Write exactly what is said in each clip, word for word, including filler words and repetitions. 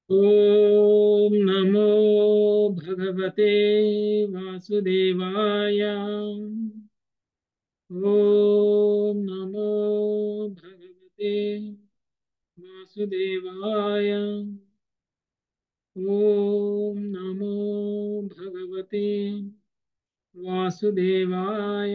ఓం నమో భగవతే వాసుదేవాయ. ఓం నమో భగవతే వాసుదేవాయ. ఓం నమో భగవతే వాసుదేవాయ.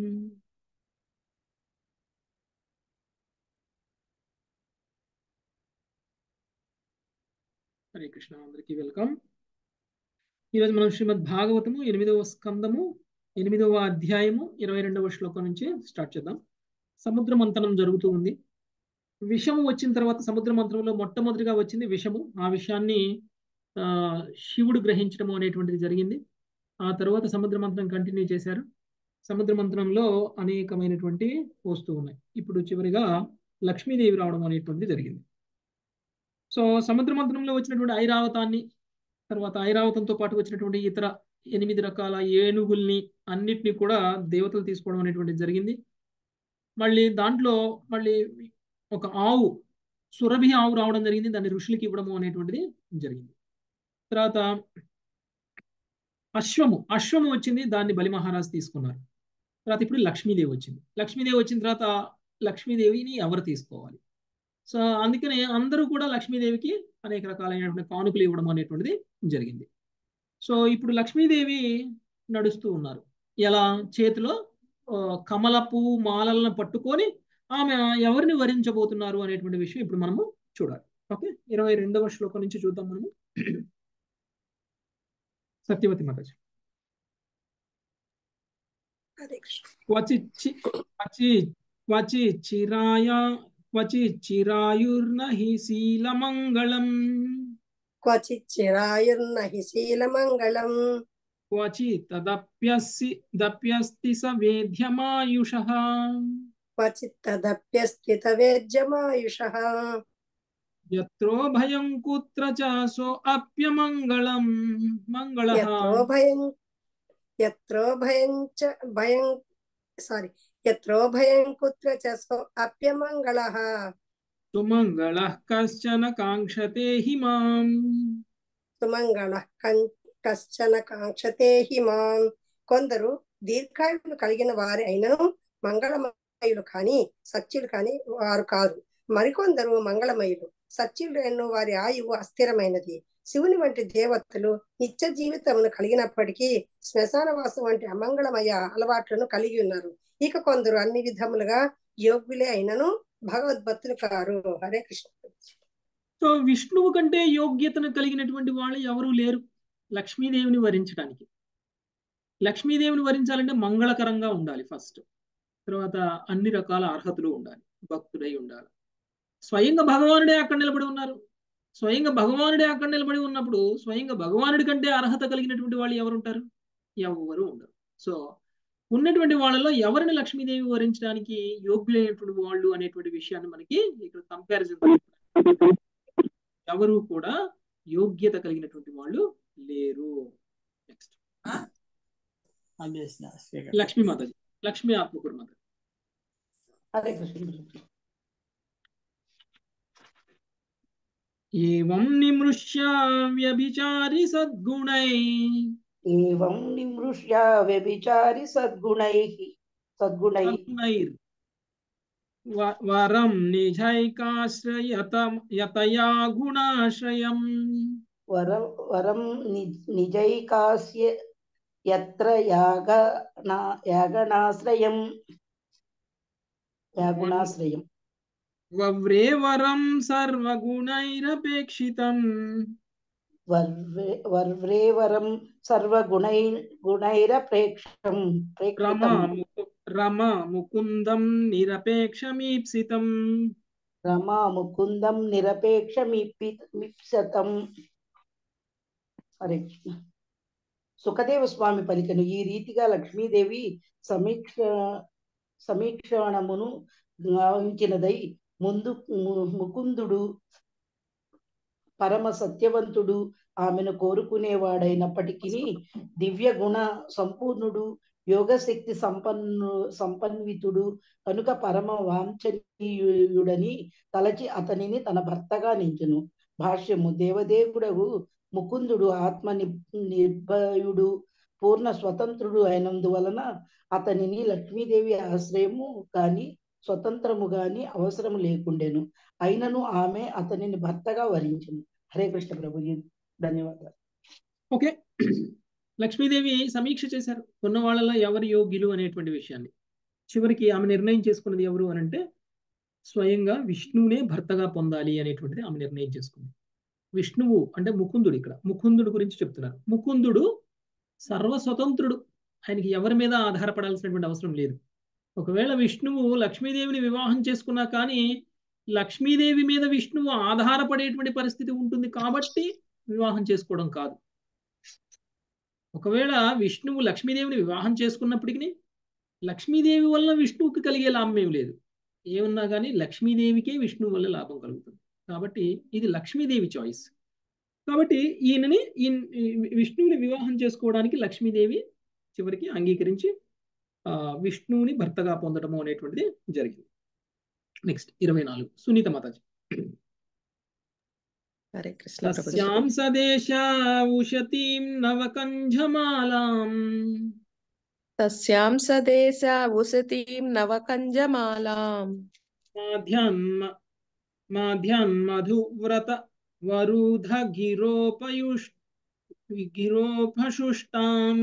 హరే కృష్ణ, అందరికీ వెల్కమ్. ఈరోజు మనం శ్రీమద్ భాగవతము ఎనిమిదవ స్కందము ఎనిమిదవ అధ్యాయము ఇరవై రెండవ శ్లోకం నుంచి స్టార్ట్ చేద్దాం. సముద్ర మంథనం జరుగుతూ ఉంది. విషము వచ్చిన తర్వాత సముద్ర మంథనంలో మొట్టమొదటిగా వచ్చింది విషము. ఆ విషయాన్ని ఆ శివుడు గ్రహించడం అనేటువంటిది జరిగింది. ఆ తర్వాత సముద్ర మంథనం కంటిన్యూ చేశారు. సముద్ర మంథనంలో అనేకమైనటువంటి వస్తూ ఉన్నాయి. ఇప్పుడు చివరిగా లక్ష్మీదేవి రావడం అనేటువంటిది జరిగింది. సో సముద్ర మంథనంలో వచ్చినటువంటి ఐరావతాన్ని, తర్వాత ఐరావతంతో పాటు వచ్చినటువంటి ఇతర ఎనిమిది రకాల ఏనుగుల్ని అన్నిటినీ కూడా దేవతలు తీసుకోవడం అనేటువంటిది జరిగింది. మళ్ళీ దాంట్లో మళ్ళీ ఒక ఆవు, సురభి ఆవు రావడం జరిగింది. దాన్ని ఋషులకి ఇవ్వడము అనేటువంటిది జరిగింది. తర్వాత అశ్వము అశ్వము వచ్చింది, దాన్ని బలి మహారాజు తీసుకున్నారు. తర్వాత ఇప్పుడు లక్ష్మీదేవి వచ్చింది. లక్ష్మీదేవి వచ్చిన తర్వాత లక్ష్మీదేవిని ఎవరు తీసుకోవాలి? సో అందుకనే అందరూ కూడా లక్ష్మీదేవికి అనేక రకాలైనటువంటి కానుకలు ఇవ్వడం అనేటువంటిది జరిగింది. సో ఇప్పుడు లక్ష్మీదేవి నడుస్తూ ఉన్నారు. ఎలా? చేతిలో కమలపు మాలలను పట్టుకొని ఆమె ఎవరిని వరించబోతున్నారు అనేటువంటి విషయం ఇప్పుడు మనము చూడాలి. ఓకే, ఇరవై రెండవ శ్లోకం నుంచి చూద్దాం మనము. సత్యవతి మాతాజీ. క్వచి క్వచి క్వచి చిరాయ క్వచి చిరాయుర్నహి శీలమంగళం క్వచిత్ చిరాయుర్నహి శీలమంగళం క్వచి తదప్యస్సి దప్యస్తి స వేద్యమాయుషః క్వచిత్ తదప్యస్తి తవేద్యమాయుషః యత్రో భయం కుత్ర చ సో అప్యమంగళం మంగళః యత్రో భయం యత్రో భయం చ భయం సారీ యత్రో భయం కుత్ర చ సో అప్యమంగళః సుమంగళః కశ్చన కాంక్షతే హిమాం సుమంగళః కశ్చన కాంక్షతే హిమాం. కొందరు దీర్ఘాయువులు కలిగిన వారి అయినను మంగళమయులు కాని సత్యులు కాని వారు కారు. మరికొందరు మంగళమయులు సత్యులు వారి ఆయువు అస్థిరమైనది. శివుని వంటి దేవతలు నిత్య జీవితమును కలిగినప్పటికీ శ్మశానవాసం వంటి అమంగళమయ అలవాట్లను కలిగి ఉన్నారు. ఇక కొందరు అన్ని విధములుగా యోగ్యులే అయినను భగవద్భక్తులు కారు. హరే కృష్ణ. సో విష్ణువు కంటే యోగ్యతను కలిగినటువంటి వాళ్ళు ఎవరూ లేరు లక్ష్మీదేవిని వరించడానికి. లక్ష్మీదేవిని వరించాలంటే మంగళకరంగా ఉండాలి ఫస్ట్. తర్వాత అన్ని రకాల అర్హతలు ఉండాలి, భక్తుడై ఉండాలి. స్వయంగా భగవానుడే అక్కడ నిలబడి ఉన్నారు. స్వయంగా భగవానుడే అక్కడ నిలబడి ఉన్నప్పుడు స్వయంగా భగవానుడి కంటే అర్హత కలిగినటువంటి వాళ్ళు ఎవరు ఉంటారు? ఎవరు ఉండరు. సో ఉన్నటువంటి వాళ్ళలో ఎవరిని లక్ష్మీదేవి వరించడానికి యోగ్యులైనటువంటి వాళ్ళు అనేటువంటి విషయాన్ని మనకి ఇక్కడ కంపారిజన్, ఎవరు కూడా యోగ్యత కలిగినటువంటి వాళ్ళు లేరు. నెక్స్ట్ లక్ష్మీ మాతాజీ, లక్ష్మీ ఆత్మకూరు మాత. హరే కృష్ణ. ఏవం నిమృష్య వ్యభిచారి సద్గుణై ఏవం నిమృష్య వ్యభిచారి సద్గుణైః సద్గుణైః సద్గుణైర్ వరం నిజైకాశ్రయత యతయా గుణాశ్రయం వరం వరం నిజైకాస్య యత్ర యాగనా యాగనాశ్రయం యాగుణాశ్రయం వవ్రే వరం సర్వగుణైరపేక్షితం వర్వే వర్వ్రే వరం సర్వగుణై గుణైరపేక్షం రమ ప్రేక్షితం రమ ముకుందం నిరపేక్షమీప్సితం రమా ముకుందం నిరపేక్షమీప్సితం. హరే కృష్ణ. సుఖదేవ స్వామి పలికను ఈ రీతిగా లక్ష్మీదేవి సమీక్ష సమీక్షణమును గావించినదై ముందు ముకుందుడు పరమ సత్యవంతుడు ఆమెను కోరుకునేవాడైనప్పటికీ దివ్య గుణ సంపూర్ణుడు యోగశక్తి సంపన్ను సంపన్వితుడు కనుక పరమ వాంఛనీయుడని తలచి అతనిని తన భర్తగా నించును. భాష్యము దేవదేవుడవు ముకుందుడు ఆత్మ నిర్భయుడు పూర్ణ స్వతంత్రుడు అయినందువలన అతనిని లక్ష్మీదేవి ఆశ్రయము గాని స్వతంత్రము గాని అవసరము లేకుండెను. అయినను ఆమె అతనిని భర్తగా వరించింది. హరే కృష్ణ ప్రభుజీ, ధన్యవాదాలు. ఓకే, లక్ష్మీదేవి సమీక్ష చేశారు ఉన్న వాళ్ళలో ఎవరు యోగ్యులు అనేటువంటి విషయాన్ని. చివరికి ఆమె నిర్ణయం చేసుకున్నది ఎవరు అని అంటే స్వయంగా విష్ణువునే భర్తగా పొందాలి అనేటువంటిది ఆమె నిర్ణయం చేసుకుంది. విష్ణువు అంటే ముకుందుడు, ఇక్కడ ముకుందుడు గురించి చెప్తున్నారు. ముకుందుడు సర్వస్వతంత్రుడు, ఆయనకి ఎవరి మీద ఆధారపడాల్సినటువంటి అవసరం లేదు. ఒకవేళ విష్ణువు లక్ష్మీదేవిని వివాహం చేసుకున్నా కానీ లక్ష్మీదేవి మీద విష్ణువు ఆధారపడేటువంటి పరిస్థితి ఉంటుంది కాబట్టి వివాహం చేసుకోవడం కాదు. ఒకవేళ విష్ణువు లక్ష్మీదేవిని వివాహం చేసుకున్నప్పటికీ లక్ష్మీదేవి వల్ల విష్ణువుకి కలిగే లాభం ఏమి లేదు. ఏమన్నా కానీ లక్ష్మీదేవికే విష్ణువు వల్ల లాభం కలుగుతుంది. కాబట్టి ఇది లక్ష్మీదేవి చాయిస్. కాబట్టి ఈయనని విష్ణువుని వివాహం చేసుకోవడానికి లక్ష్మీదేవి చివరికి అంగీకరించి ఆ విష్ణువుని భర్తగా పొందడము అనేటువంటిది జరిగింది. నెక్స్ట్ ఇరవై నాలుగు సునీత మాతాజీ. హరే కృష్ణ. తస్యాం సదేశ ఉషతీం నవకంజమాలాం తస్యాం సదేశ ఉషతీం నవకంజమాలాం మాధ్యాన్మ మాధ్యాన్మధువ్రత వరుధ గిరోపయుష్ గిరోపశుష్టాం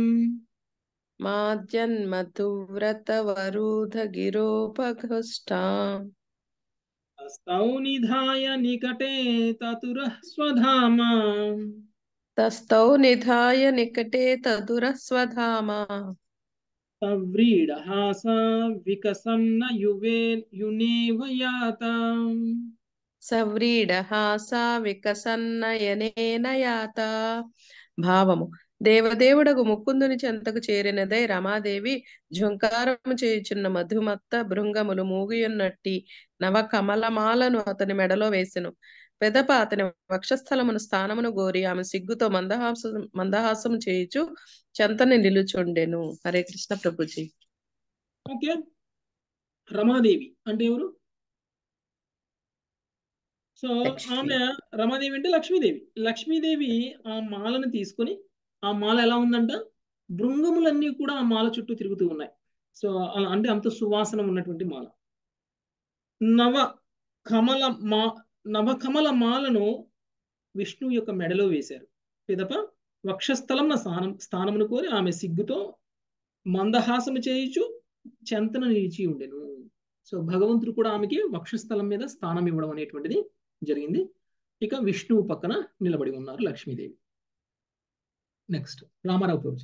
మాధ్యన్మధువ్రత వరుధ గిరోపఘుష్టాం తస్తౌ నిధాయ నికటే తతురః స్వధామా తస్తౌ నిధాయ నికటే తదురః స్వధామా సవ్రీడహాస వికసన్న యువే యునేవ యాత సవ్రీడహాసా వికసన్నయనేన యాత. భావము: దేవదేవుడగు ముకుందుని చెంతకు చేరినదై రమాదేవి ఝుంకారము చేయుచున్న మధుమత్త భృంగములు మూగియున్నట్టి నవ కమలమాలను అతని మెడలో వేసెను. పెదప అతని వక్షస్థలమును స్థానమును గోరి ఆమె సిగ్గుతో మందహాస మందహాసము చేయుచు చెంతని నిలుచుండెను. హరే కృష్ణ ప్రభుజీ. ఓకే, రమాదేవి అంటే ఎవరు? సో ఆమె రమాదేవి అంటే లక్ష్మీదేవి. లక్ష్మీదేవి ఆ మాలను తీసుకొని, ఆ మాల ఎలా ఉందంట, భృంగములన్నీ కూడా ఆ మాల చుట్టూ తిరుగుతూ ఉన్నాయి. సో అలా అంటే అంత సువాసన ఉన్నటువంటి మాల. నవ కమల మా నవకమల మాలను విష్ణువు యొక్క మెడలో వేశారు. పిదప వక్షస్థలం స్థానం స్థానమును కోరి ఆమె సిగ్గుతో మందహాసము చేయుచు చెంతన నిలిచి ఉండెను. సో భగవంతుడు కూడా ఆమెకి వక్షస్థలం మీద స్థానం ఇవ్వడం అనేటువంటిది జరిగింది. ఇక విష్ణువు పక్కన నిలబడి ఉన్నారు లక్ష్మీదేవి. నెక్స్ట్ రామారావు ప్రభుజీ.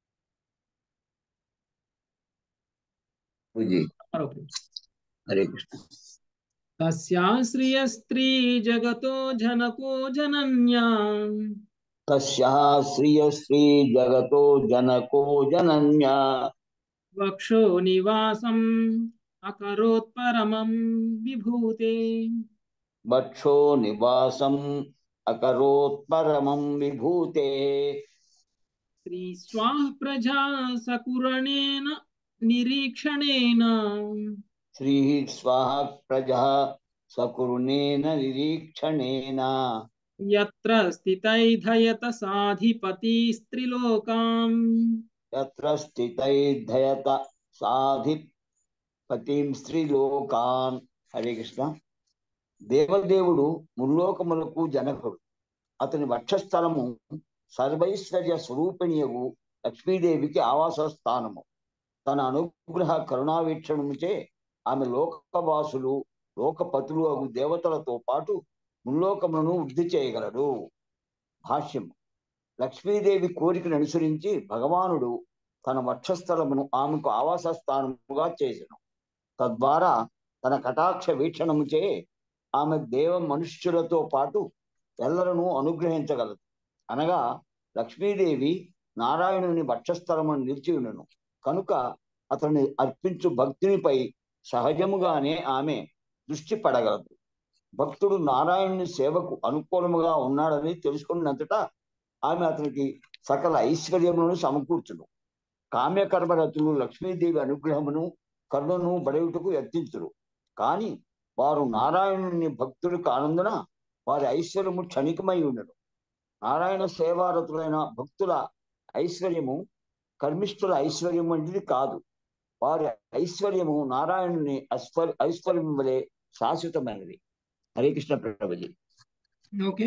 రామారావు ప్రభుజీ. హరే కృష్ణ. తస్యాశ్రియ స్త్రీ జగతో జనకో జనన్యా తస్యాశ్రియ శ్రీ జగతో జనకో జనన్యా వక్షో నివాసం అకరోత్పరమం విభూతే వక్షో నివాసం అకరోత్పరమం విభూతే శ్రీ స్వాహ ప్రజా సకురణేన నిరీక్షణేన శ్రీ స్వాహ ప్రజా సకురుణేన నిరీక్షణేన యత్ర స్థితైధయత సాధిపతి స్త్రీలోకాం యత్ర స్థితైర్ధయత సాధిపతిం స్త్రీలోకాన్. హరే కృష్ణ. దేవదేవుడు ముల్లోకములకు జనకుడు. అతని వక్షస్థలము సర్వైశ్వర్య స్వరూపిణియగు లక్ష్మీదేవికి ఆవాస స్థానము. తన అనుగ్రహ కరుణావీక్షణముచే ఆమె లోకవాసులు లోకపతులు అగు దేవతలతో పాటు ముల్లోకములను వృద్ధి చేయగలడు. భాష్యం: లక్ష్మీదేవి కోరికను అనుసరించి భగవానుడు తన వక్షస్థలమును ఆమెకు ఆవాస స్థానముగా చేసెను. తద్వారా తన కటాక్ష వీక్షణముచే ఆమె దేవ మనుష్యులతో పాటు ఎల్లరను అనుగ్రహించగలదు. అనగా లక్ష్మీదేవి నారాయణుని వక్షస్థలమును నిలిచి ఉండను కనుక అతన్ని అర్పించు భక్తునిపై సహజముగానే ఆమె దృష్టి పడగలదు. భక్తుడు నారాయణుని సేవకు అనుకూలముగా ఉన్నాడని తెలుసుకున్నంతటా ఆమె అతనికి సకల ఐశ్వర్యములను సమకూర్చును. కామ్యకర్మరతులు లక్ష్మీదేవి అనుగ్రహమును కరుణను బడయుటకు యత్నించురు. కానీ వారు నారాయణుని భక్తులు కానందున వారి ఐశ్వర్యము క్షణికమై ఉండదు. నారాయణ సేవారతులైన భక్తుల ఐశ్వర్యము కర్మిష్ఠుల ఐశ్వర్యం వంటిది కాదు. వారి ఐశ్వర్యము నారాయణుని ఐశ్వర్ ఐశ్వర్యం వలె శాశ్వతమైనది. హరే కృష్ణ ప్రభుజీ. ఓకే,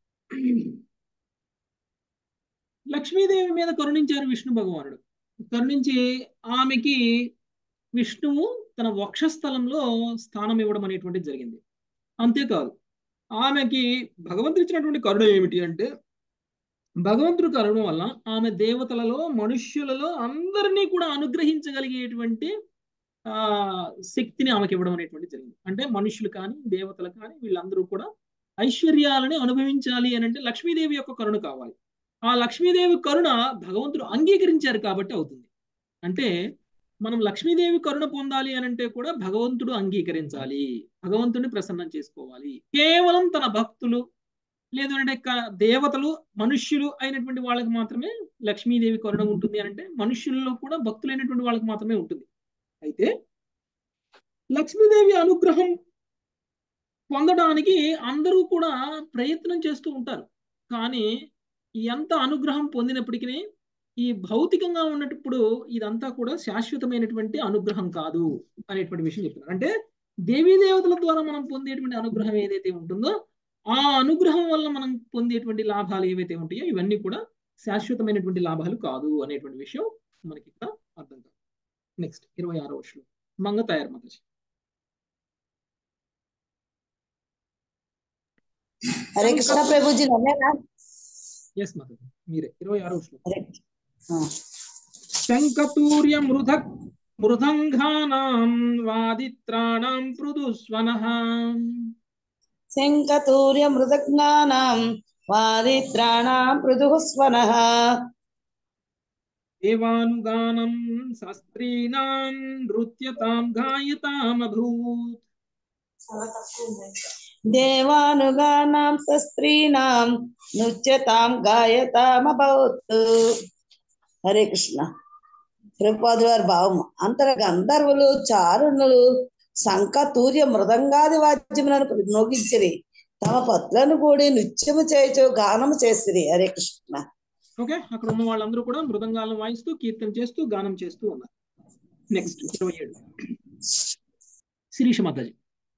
లక్ష్మీదేవి మీద కరుణించారు విష్ణు భగవానుడు. కరుణించి ఆమెకి విష్ణువు తన వక్షస్థలంలో స్థానం ఇవ్వడం అనేటువంటిది జరిగింది. అంతేకాదు, ఆమెకి భగవంతుడు ఇచ్చినటువంటి కరుణ ఏమిటి అంటే, భగవంతుడు కరుణ వల్ల ఆమె దేవతలలో మనుష్యులలో అందరినీ కూడా అనుగ్రహించగలిగేటువంటి ఆ శక్తిని ఆమెకి ఇవ్వడం అనేటువంటి జరిగింది. అంటే మనుష్యులు కానీ దేవతలు కానీ వీళ్ళందరూ కూడా ఐశ్వర్యాలని అనుభవించాలి అని అంటే లక్ష్మీదేవి యొక్క కరుణ కావాలి. ఆ లక్ష్మీదేవి కరుణ భగవంతుడు అంగీకరించారు కాబట్టి అవుతుంది. అంటే మనం లక్ష్మీదేవి కరుణ పొందాలి అని అంటే కూడా భగవంతుడు అంగీకరించాలి, భగవంతుడిని ప్రసన్నం చేసుకోవాలి. కేవలం తన భక్తులు లేదంటే దేవతలు మనుష్యులు అయినటువంటి వాళ్ళకి మాత్రమే లక్ష్మీదేవి కరుణ ఉంటుంది అని అంటే మనుష్యుల్లో కూడా భక్తులైనటువంటి వాళ్ళకి మాత్రమే ఉంటుంది. అయితే లక్ష్మీదేవి అనుగ్రహం పొందడానికి అందరూ కూడా ప్రయత్నం చేస్తూ ఉంటారు. కానీ ఎంత అనుగ్రహం పొందినప్పటికీ ఈ భౌతికంగా ఉన్నప్పుడు ఇదంతా కూడా శాశ్వతమైనటువంటి అనుగ్రహం కాదు అనేటువంటి విషయం చెప్తున్నారు. అంటే దేవీ దేవతల ద్వారా మనం పొందేటువంటి అనుగ్రహం ఏదైతే ఉంటుందో ఆ అనుగ్రహం వల్ల మనం పొందేటువంటి లాభాలు ఏవైతే ఉంటాయో ఇవన్నీ కూడా శాశ్వతమైనటువంటి లాభాలు కాదు అనేటువంటి విషయం మనకి ఇక్కడ అర్థం కాదు. నెక్స్ట్ ఇరవై ఆరో శ్లోకం మంగ తయారు మాతాజీ. హరే కృష్ణ ప్రభుజీ. ఎస్ మాతాజీ, మీరే ఇరవై ఆరో శ్లోకం. శంఖతూర్య మృధ మృదంఘానాం వాదిత్రాణాం పృదుస్వనః. శంఖతూర్య మృదజ్ఞానాం వాదిత్రాణాం పృదుస్వనః. దేవానుగానం శాస్త్రీణాం నృత్యతాం గాయతామభూత్. దేవానుగానాం శస్త్రీణాం నృత్యతాం గాయతామభూత్. హరే కృష్ణ. ప్రభుపాదుల వారి భావము. అంతర గంధర్వులు చారుణులు శంఖ తూర్య మృదంగాది వాద్యములను మోగించిరి, తమ పత్రులను కూడి నృత్యము చేయచు గానము చేసిరి. హరే కృష్ణ. ఓకే, అక్కడ ఉన్న వాళ్ళందరూ కూడా మృదంగాలను వాయిస్తూ కీర్తన చేస్తూ గానం చేస్తూ ఉన్నారు. నెక్స్ట్ ఇరవై ఏడు శిరీష మాతాజీ.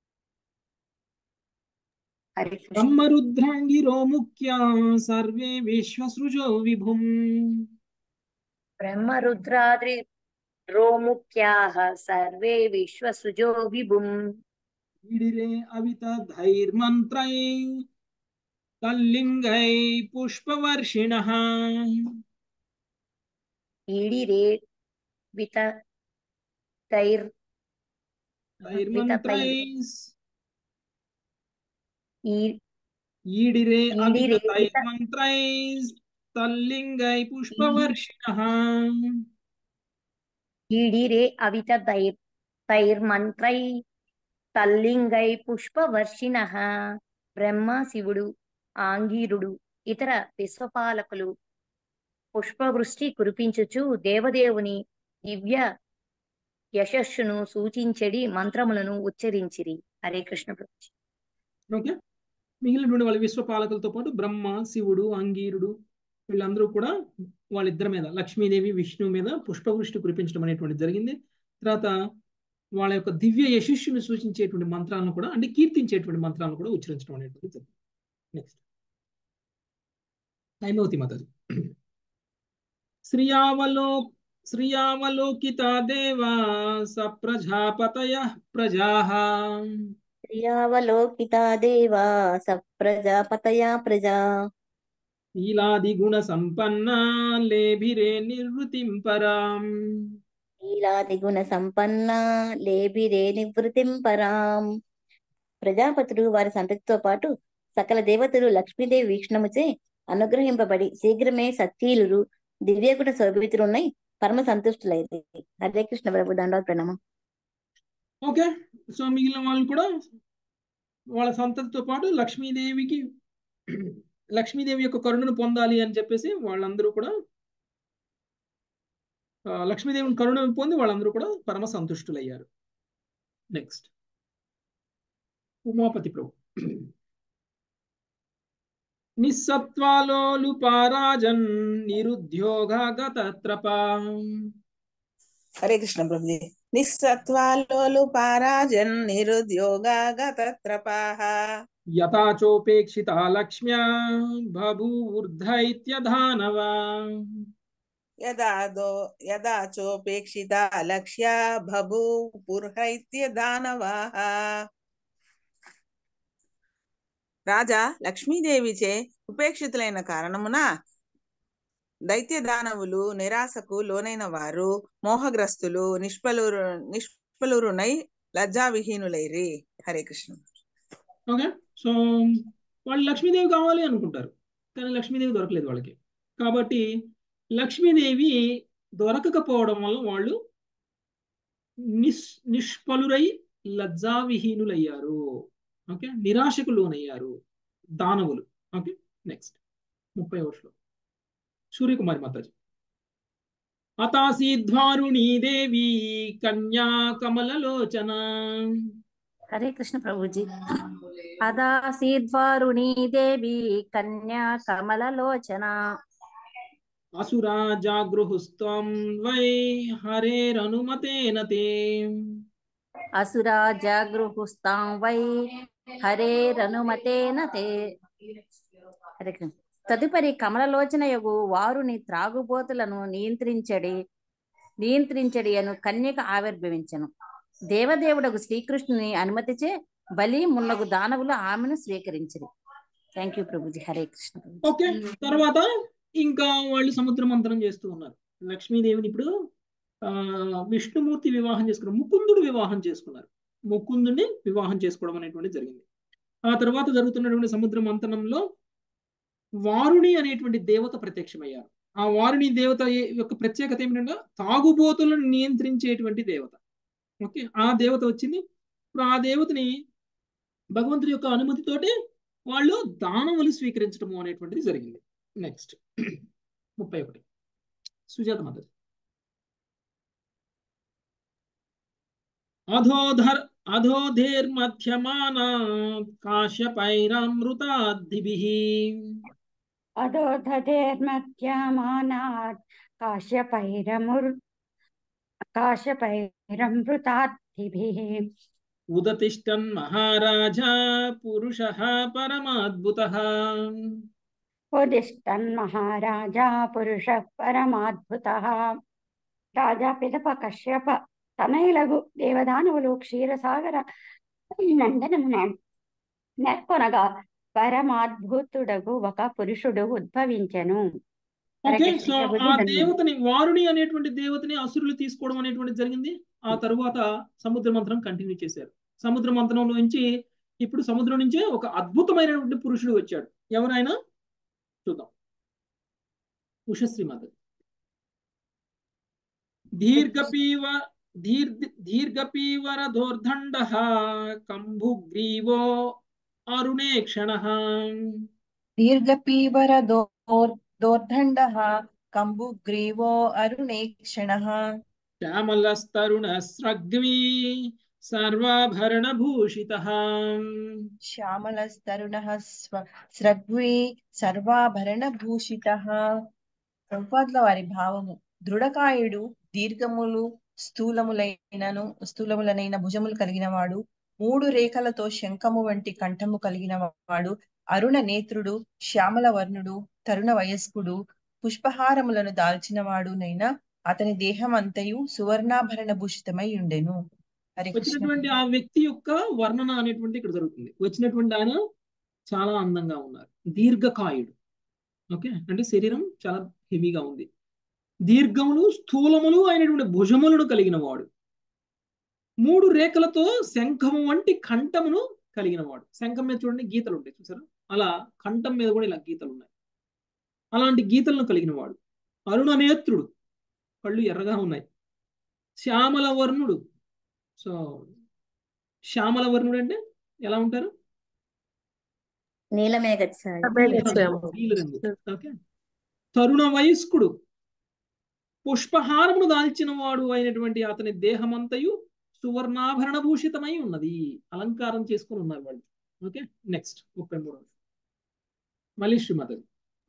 బ్రహ్మరుద్రాంగిరో ముఖ్య సర్వే విశ్వసృజో విభుం. బ్రహ్మరుద్రాద్రి రోముఖ్యాః సర్వే విశ్వసృజో విభుం. ఈడిరే అవిత ధైర్మంత్రై తల్లింగై పుష్పవర్షిణః. ఈడిరే విత తైర్ ధైర్మంత్రైస్ ఈ- ఈడిరే అవిత ఈడిరే విత- ధైర్మంత్రైస్ తల్లింగై పుష్పవర్షిణః. ఈడిరే అవిత దైర్ తైర్మంత్రై తల్లింగై పుష్పవర్షిణః. బ్రహ్మ, శివుడు, ఆంగీరుడు, ఇతర విశ్వపాలకులు పుష్పవృష్టి కురిపించుచు దేవదేవుని దివ్య యశస్సును సూచించడి మంత్రములను ఉచ్చరించిరి. హరే కృష్ణ ప్రభు. ఓకే, మిగిలినటువంటి వాళ్ళ విశ్వపాలకులతో పాటు బ్రహ్మ, శివుడు, అంగీరుడు వీళ్ళందరూ కూడా వాళ్ళిద్దరి మీద లక్ష్మీదేవి విష్ణువు మీద పుష్పవృష్టి కురిపించడం అనేటువంటి జరిగింది. తర్వాత వాళ్ళ యొక్క దివ్య యశస్సును సూచించేటువంటి మంత్రాలను కూడా అంటే కీర్తించేటువంటి మంత్రాలను కూడా ఉచ్చరించడం అనేటువంటి జరిగింది. నెక్స్ట్ హైమవతి మాతాజీ. శ్రియావలో శ్రియావలోకిత దేవా సప్రజాపతయః ప్రజాః. ప్రియావలోకితా దేవా సప్రజాపతయా ప్రజా. శీలాది గుణ సంపన్నా లేభిరే నిర్వృతిం పరాం. శీలాది గుణ సంపన్న లేభిరే నివృత్తిం పరాం. ప్రజాపతులు వారి సంతతితో పాటు సకల దేవతలు లక్ష్మీదేవి వీక్షణముచే అనుగ్రహింపబడి శీఘ్రమే సత్శీలురు దివ్యగుణ శోభితులున్నాయి పరమ సంతుష్టులైంది. హరే కృష్ణ ప్రభు. దండాలు ప్రణామం. ఓకే, సో మిగిలిన వాళ్ళు కూడా వాళ్ళ సంతతితో పాటు లక్ష్మీదేవికి లక్ష్మీదేవి యొక్క కరుణను పొందాలి అని చెప్పేసి వాళ్ళందరూ కూడా ఆ, లక్ష్మీదేవిని కరుణను పొంది వాళ్ళందరూ కూడా పరమ సంతుష్టులయ్యారు. నెక్స్ట్ ఉమాపతి ప్రభు. నిస్సత్వాలోలుపారాజన్ నిరుద్యోగగతత్రప. హరే కృష్ణ ప్రభుజీ. నిస్సత్వాలోలు పారాజన్ నిరుద్యోగగతత్రపాః యథా చోపేక్షితా లక్ష్మ్యా బభూవృద్ధైత్యధానవా. యదా దో యదా చోపేక్షితా లక్ష్యా బభూపుర్హైత్య దానవాః. రాజా, లక్ష్మీదేవిచే ఉపేక్షితులైన కారణమున దైత్య దానవులు, నిరాశకు లోనైన వారు, మోహగ్రస్తులు, నిష్ఫలురు నిష్ఫలురునై లజ్జావిహీనులైరి. హరే కృష్ణ. ఓకే, సో వాళ్ళు లక్ష్మీదేవి కావాలి అనుకుంటారు, కానీ లక్ష్మీదేవి దొరకలేదు వాళ్ళకి. కాబట్టి లక్ష్మీదేవి దొరకకపోవడం వల్ల వాళ్ళు నిష్ నిష్ఫలురై లజ్జావిహీనులయ్యారు. ఓకే, నిరాశకు లోనయ్యారు దానవులు. ఓకే, నెక్స్ట్ ముప్పై వర్షంలో సూర్యకుమారి మాతాజీ. అతాసీధ్వారుణీ దేవి కన్యా కమలలోచన. హరే కృష్ణ ప్రభుజీ. అదాసీద్వారుణీ దేవి కన్యా కమలలోచన. అసురా జాగృహుస్త్వం వై హరేరనుమతేన తే. అసురా జాగృహుస్తాం వై హరేరనుమతేన తే. హరే కృష్ణ. తదుపరి కమలలోచన యొగు వారుని త్రాగుబోతులను నియంత్రించడి నియంత్రించడి అను కన్యక ఆవిర్భవించను. దేవదేవుడకు శ్రీకృష్ణుని అనుమతిచే బలి మున్నగు దానవులు ఆమెను స్వీకరించరు. Thank you Prabhuji. Hare Krishna. Okay, తర్వాత ఇంకా వాళ్ళు సముద్ర మంథనం చేస్తూ ఉన్నారు. లక్ష్మీదేవిని ఇప్పుడు ఆ విష్ణుమూర్తి వివాహం చేసుకున్నారు, ముకుందుడు వివాహం చేసుకున్నారు. ముకుందుడిని వివాహం చేసుకోవడం అనేటువంటి జరిగింది. ఆ తర్వాత జరుగుతున్నటువంటి సముద్ర మంథనంలో వారుణి అనేటువంటి దేవత ప్రత్యక్షమయ్యారు. ఆ వారుణి దేవత యొక్క ప్రత్యేకత ఏమిటంటే తాగుబోతులను నియంత్రించేటువంటి దేవత. ఓకే, ఆ దేవత వచ్చింది. ఇప్పుడు ఆ దేవతని భగవంతుడి యొక్క అనుమతితోటి వాళ్ళు దానములు స్వీకరించడము అనేటువంటిది జరిగింది. నెక్స్ట్ ముప్పై ఒకటి సుజాత మాత. అధోధర్ అధోధేర్మధ్యమానా కాశ్యపైరామృతాద్దిభిః. అధోధేర్మధ్యమానాత్ కాశ్యపైరముర్ కాశ్యపైరమృతాద్దిభిః. ఉదతిష్టన్ మహారాజా పురుషః పరమాద్భుతః. ఉదిష్టన్ మహారాజా పురుషః పరమాద్భుతః. రాజా పిదప కశ్యప తనయులగు దేవదానవులు క్షీరసాగర నందనమున నెక్కొనగా పరమాద్భుతుడగు ఒక పురుషుడు ఉద్భవించెను. ఓకే, సో ఆ దేవతని వారుణి అనేటువంటి దేవతని అసురులు తీసుకోవడం అనేటువంటి జరిగింది. ఆ తరువాత సముద్ర మంథనం కంటిన్యూ చేశారు. సముద్ర మంథనం నుంచి ఇప్పుడు సముద్రం నుంచే ఒక అద్భుతమైనటువంటి పురుషుడు వచ్చాడు. ఎవరైనా చూద్దాం. ఉషశ్రీ మాత. దీర్ఘపీవ దీర్ దీర్ఘపీవర దోర్దండః కంభుగ్రీవో అరుణేక్షణః. దీర్ఘపీవర దోర్ దోర్దండః కంబుగ్రీవో అరుణేక్షణః. శ్యామలస్తరుణస్రగ్వీ సర్వాభరణభూషితః. శ్యామలస్తరుణః స్రగ్వీ సర్వాభరణభూషితః. ప్రభుపాదుల వారి భావము. దృఢకాయుడు, దీర్ఘములు స్థూలములైనను స్థూలములనైన భుజములు కలిగిన వాడు, మూడు రేఖలతో శంఖము వంటి కంఠము కలిగిన వాడు, అరుణ నేత్రుడు, శ్యామల వర్ణుడు, తరుణ వయస్కుడు, పుష్పహారములను దాల్చిన వాడునైనా అతని దేహం అంతయు సువర్ణాభరణ భూషితమై ఉండెను. వచ్చినటువంటి ఆ వ్యక్తి యొక్క వర్ణన అనేటువంటి ఇక్కడ జరుగుతుంది. వచ్చినటువంటి ఆయన చాలా అందంగా ఉన్నారు. దీర్ఘకాయుడు. ఓకే, అంటే శరీరం చాలా హెవీగా ఉంది. దీర్ఘములు స్థూలములు అయినటువంటి భుజములను కలిగిన వాడు, మూడు రేఖలతో శంఖము వంటి కంఠమును కలిగిన వాడు. శంఖం మీద చూడండి గీతలు ఉంటాయి చూసారా, అలా కంఠం మీద కూడా ఇలా గీతలు ఉన్నాయి. అలాంటి గీతలను కలిగిన వాడు. అరుణ నేత్రుడు, కళ్ళు ఎర్రగా ఉన్నాయి. శ్యామల వర్ణుడు. సో శ్యామల వర్ణుడు అంటే ఎలా ఉంటారు? నీలమేఘ నీలరంగు. ఓకే. తరుణ వయస్కుడు, పుష్పహారమును దాల్చిన వాడు అయినటువంటి అతని దేహమంతయు సువర్ణాభరణ భూషితమై ఉన్నది. అలంకారం చేసుకుని ఉన్నారు వాళ్ళు. ఓకే, నెక్స్ట్ ముప్పై మూడవ మళ్ళీ శ్రీమతి.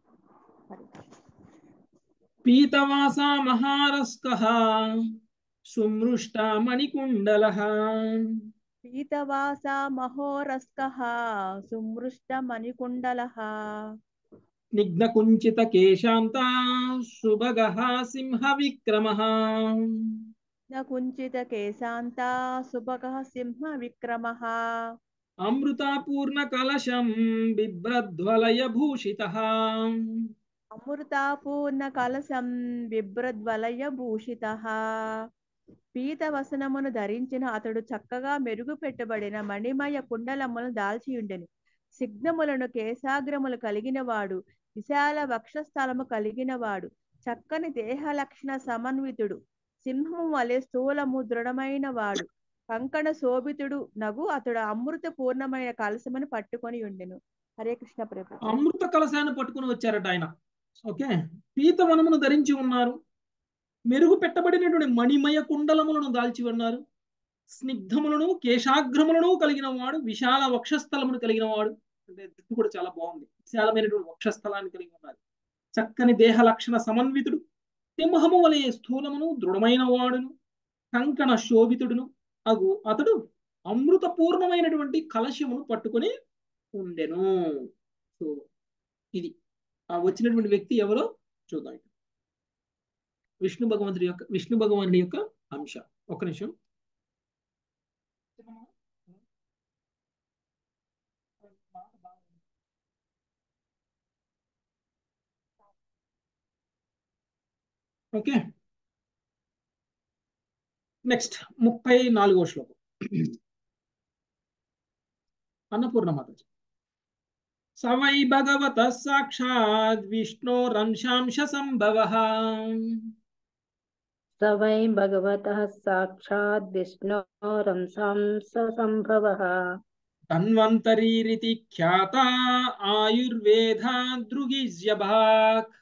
పీతవాస మహారస్కః సుమృష్ట మణికుండలః పీతవాస మహోరస్కః సుమృష్ట మణికుండలః నిఘ్నకుంచిత కేశాంత సుభగః సింహ విక్రమః కుంచిత కేశాంత సుభగః సింహ విక్రమః అమృతాపూర్ణ కలశం బిభ్రద్వలయ భూషితః అమృతాపూర్ణ కలశం బిభ్రద్వలయ భూషితః పీతవసనమును ధరించిన అతడు చక్కగా మెరుగు పెట్టబడిన మణిమయ కుండలములను దాల్చియుండెను. సిగ్నములను కేశాగ్రములు కలిగిన వాడు, విశాల వక్షస్థలము కలిగిన వాడు, చక్కని దేహ లక్షణ సమన్వితుడు, సింహము వలె స్థూలము దృఢమైన వాడు, కంకణ శోభితుడు నగు అతడు అమృత పూర్ణమైన కలశమును పట్టుకొని ఉండెను. హరే కృష్ణ ప్రభు. అమృత కలశాన్ని పట్టుకుని వచ్చారట ఆయన. ఓకే, పీతవనమును ధరించి ఉన్నారు, మెరుగు పెట్టబడినటువంటి మణిమయ కుండలములను దాల్చి ఉన్నారు, స్నిగ్ధములను కేశాగ్రములను కలిగిన వాడు, విశాల వక్షస్థలమును కలిగిన వాడు, అంటే జుట్టు కూడా చాలా బాగుంది, విశాలమైనటువంటి వక్షస్థలాన్ని కలిగి ఉన్నారు, చక్కని దేహ లక్షణ సమన్వితుడు, సింహము వలె స్థూలమును దృఢమైన వాడును, కంకణ శోభితుడును అగు అతడు అమృత పూర్ణమైనటువంటి కలశమును పట్టుకొని ఉండెను. సో ఇది ఆ వచ్చినటువంటి వ్యక్తి ఎవరో చూద్దాం. విష్ణు భగవంతుడి యొక్క విష్ణు భగవానుడి యొక్క అంశ. ఒక్క నిమిషం. ఓకే, నెక్స్ట్ ముప్పై నాలుగో శ్లోకం. అన్నపూర్ణ మాతాజీ. సవై భగవత సాక్షాత్ విష్ణోరంశాంశ సంభవః సవై భగవతః సాక్షాత్ విష్ణోరంశాంశ సంభవః ధన్వంతరీరితి ఖ్యాత ఆయుర్వేద దృగిజ్యభాక్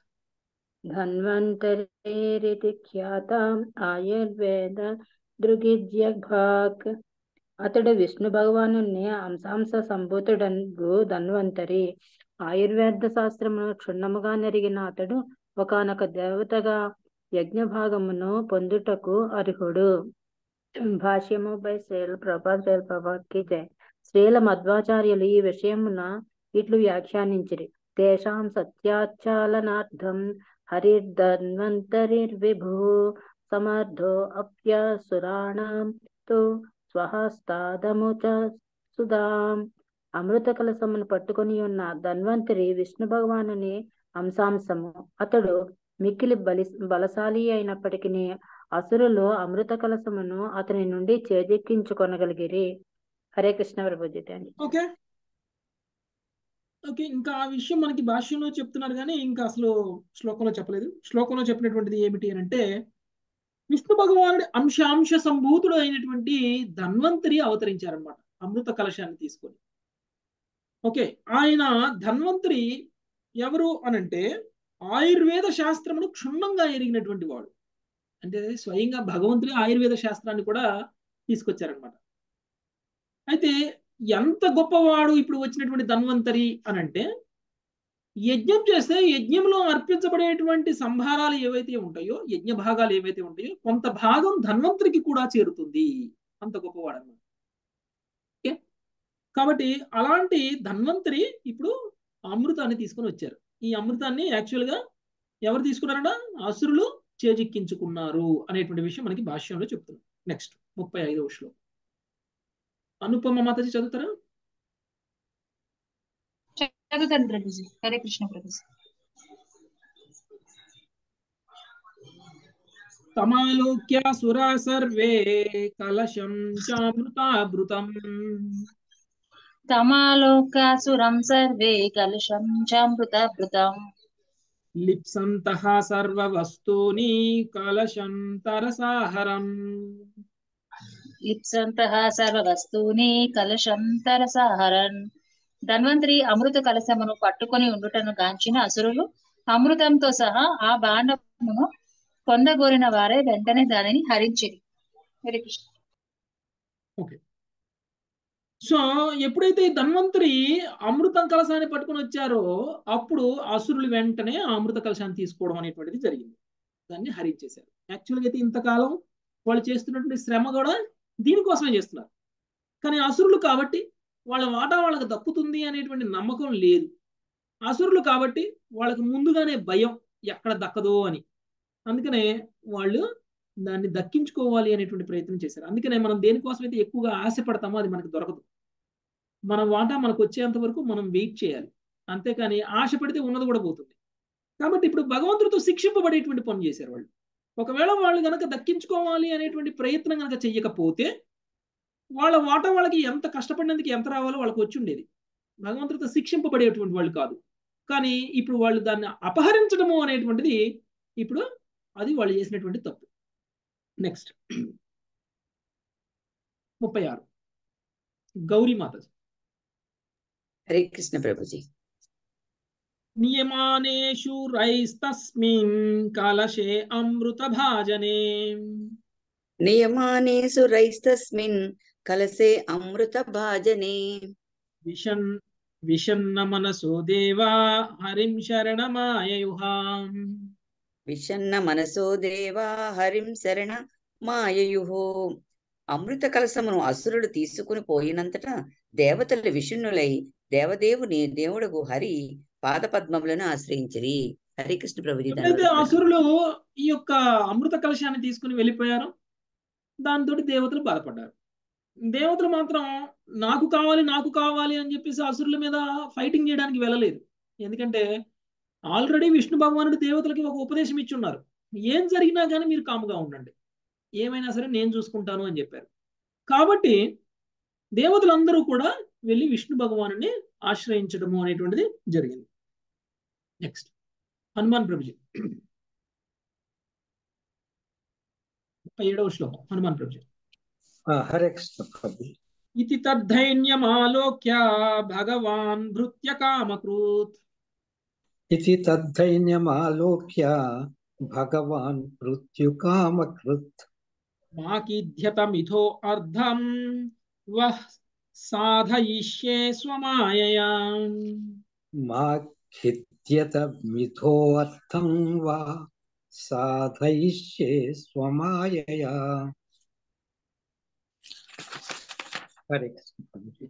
ధన్వంతరిరితి ఖ్యాత ఆయుర్వేద దృగిజ్యభాక్ అతడు విష్ణు భగవాను అంశాంశ సంభూతుడగు ధన్వంతరి. ఆయుర్వేద శాస్త్రమును క్షుణ్ణముగా నెరిగిన అతడు ఒకానొక దేవతగా యజ్ఞ భాగమును పొందుటకు అర్హుడు. భాష్యము బై శ్రీల ప్రభాత్ శ్రీల ప్రభాత్కి జయ. శ్రీల మధ్వాచార్యులు ఈ విషయమున ఇట్లు వ్యాఖ్యానించిరి. తేషాం సత్యాచాలనార్థం హరిర్ధన్వంతరిర్విభు సమర్థో అప్యసురాణం తు స్వహస్తాదముచ సుధాం. అమృత కలశమును పట్టుకొని ఉన్న ధన్వంతరి విష్ణు భగవానుని అంశాంశము. అతడు మిక్కిలి బలి బలశాలి అయినప్పటికీ అసురులు అమృత కలశమును అతని నుండి చేజెక్కించుకొనగలిగిరి. హరే కృష్ణ ప్రభుజీ. ఓకే ఓకే ఇంకా ఆ విషయం మనకి భాష్యంలో చెప్తున్నారు కానీ ఇంకా అసలు శ్లోకంలో చెప్పలేదు. శ్లోకంలో చెప్పినటువంటిది ఏమిటి అని అంటే, విష్ణు భగవానుడి అంశాంశ సంభూతుడు అయినటువంటి ధన్వంతరి అవతరించారనమాట అమృత కలశాన్ని తీసుకొని. ఓకే, ఆయన ధన్వంతరి ఎవరు అనంటే ఆయుర్వేద శాస్త్రమును క్షుణ్ణంగా ఎరిగినటువంటి వాడు. అంటే స్వయంగా భగవంతుడి ఆయుర్వేద శాస్త్రాన్ని కూడా తీసుకొచ్చారనమాట. అయితే ఎంత గొప్పవాడు ఇప్పుడు వచ్చినటువంటి ధన్వంతరి అనంటే, యజ్ఞం చేస్తే యజ్ఞంలో అర్పించబడేటువంటి సంభారాలు ఏవైతే ఉంటాయో, యజ్ఞ భాగాలు ఏవైతే ఉంటాయో, కొంత భాగం ధన్వంతరికి కూడా చేరుతుంది. అంత గొప్పవాడు అన్నమాట. ఓకే, కాబట్టి అలాంటి ధన్వంతరి ఇప్పుడు అమృతాన్ని తీసుకొని వచ్చారు. ఈ అమృతాన్ని యాక్చువల్గా ఎవరు తీసుకున్నారట? అసురులు చేజిక్కించుకున్నారు అనేటువంటి విషయం మనకి భాష్యంలో చెప్తున్నారు. నెక్స్ట్ ముప్పై ఐదవ శ్లోకం. అనుపమ మాతాజీ చదువుతారా? చదువుతాను ప్రభుజీ. హరే కృష్ణ ప్రభుజీ. తమాలోక్య సురా సర్వే కలశం చామృతాభృతం తమాలోకాసురం సర్వే కలుషం చామృతాభృతం లిప్సంతః సర్వవస్తూని కలశం తరసాహరం లిప్సంతః సర్వవస్తూని కలశం తరసాహరన్. ధన్వంతరి అమృత కలశమును పట్టుకొని ఉండుటను గాంచిన అసురులు అమృతంతో సహా ఆ భాండమును పొందగోరిన వారే వెంటనే దానిని హరించిరి. హరే కృష్ణ. ఓకే, సో ఎప్పుడైతే ఈ ధన్వంతరి అమృతం కలశాన్ని పట్టుకొని వచ్చారో అప్పుడు అసురులు వెంటనే ఆ అమృత కలశాన్ని తీసుకోవడం అనేటువంటిది జరిగింది. దాన్ని హరించేశారు. యాక్చువల్గా అయితే ఇంతకాలం వాళ్ళు చేస్తున్నటువంటి శ్రమ కూడా దీనికోసమే చేస్తున్నారు. కానీ అసురులు కాబట్టి వాళ్ళ వాటా వాళ్ళకి దక్కుతుంది అనేటువంటి నమ్మకం లేదు. అసురులు కాబట్టి వాళ్ళకి ముందుగానే భయం ఎక్కడ దక్కదో అని. అందుకనే వాళ్ళు దాన్ని దక్కించుకోవాలి అనేటువంటి ప్రయత్నం చేశారు. అందుకనే మనం దేనికోసం అయితే ఎక్కువగా ఆశపడతామో అది మనకు దొరకదు. మన వాటా మనకు వచ్చేంత వరకు మనం వెయిట్ చేయాలి. అంతేకాని ఆశ పడితే ఉన్నది కూడా పోతుంది. కాబట్టి ఇప్పుడు భగవంతుడితో శిక్షింపబడేటువంటి పని చేశారు వాళ్ళు. ఒకవేళ వాళ్ళు కనుక దక్కించుకోవాలి అనేటువంటి ప్రయత్నం కనుక చెయ్యకపోతే వాళ్ళ వాటా వాళ్ళకి ఎంత కష్టపడినందుకు ఎంత రావాలో వాళ్ళకి వచ్చి ఉండేది. భగవంతుడితో శిక్షింపబడేటువంటి వాళ్ళు కాదు. కానీ ఇప్పుడు వాళ్ళు దాన్ని అపహరించడము అనేటువంటిది ఇప్పుడు అది వాళ్ళు చేసినటువంటి తప్పు. నెక్స్ట్ ముప్పై ఆరు గౌరీ మాతాజీ. హరే కృష్ణ ప్రభుజీ. నియమానేషు రైస్తస్మిన్ కలశే అమృత భాజనే నియమానేషు రైస్తస్మిన్ కలశే అమృత భాజనే విషన్ విషన్న మనసో దేవా హరిం శరణమాయయుహాం విషన్న మనసో దేవా హరిం శరణ మాయయుహో. అమృత కలశమును అసురులు తీసుకుని పోయినంతటా దేవతలు విషణ్ణులై దేవదేవుని దేవుడగు హరి పాదపద్మములను ఆశ్రయించిరి. హరికృష్ణ ప్రభుజీ. అయితే అసురులు ఈ యొక్క అమృత కలశాన్ని తీసుకుని వెళ్ళిపోయారు. దాంతో దేవతలు బాధపడ్డారు. దేవతలు మాత్రం నాకు కావాలి నాకు కావాలి అని చెప్పేసి అసురుల మీద ఫైటింగ్ చేయడానికి వెళ్ళలేదు. ఎందుకంటే ఆల్రెడీ విష్ణు భగవానుడు దేవతలకి ఒక ఉపదేశం ఇచ్చి ఉన్నారు. ఏం జరిగినా కానీ మీరు కాముగా ఉండండి, ఏమైనా సరే నేను చూసుకుంటాను అని చెప్పారు. కాబట్టి దేవతలందరూ కూడా వెళ్ళి విష్ణు భగవానుని ఆశ్రయించడము అనేటువంటిది జరిగింది. నెక్స్ట్ హనుమాన్ ప్రభుజీ ముప్పై ఏడవ శ్లోకం. హనుమాన్ ప్రభుజీ. హరే కృష్ణ ప్రభుజీ. ఇతి తద్ధైన్యమాలోక్య భగవాన్ భృత్య కామకృత్ ఇతి తద్ధైన్యమాలోక్య భగవాన్ మృత్యుకామకృత్ మాకిధ్యతమిథో అర్ధం వహ్ సాధయిష్యే స్వమాయయా మాఖిద్యతమిథో అర్థం వా సాధయిష్యే స్వమాయయా. హరే కృష్ణ ప్రభుజీ.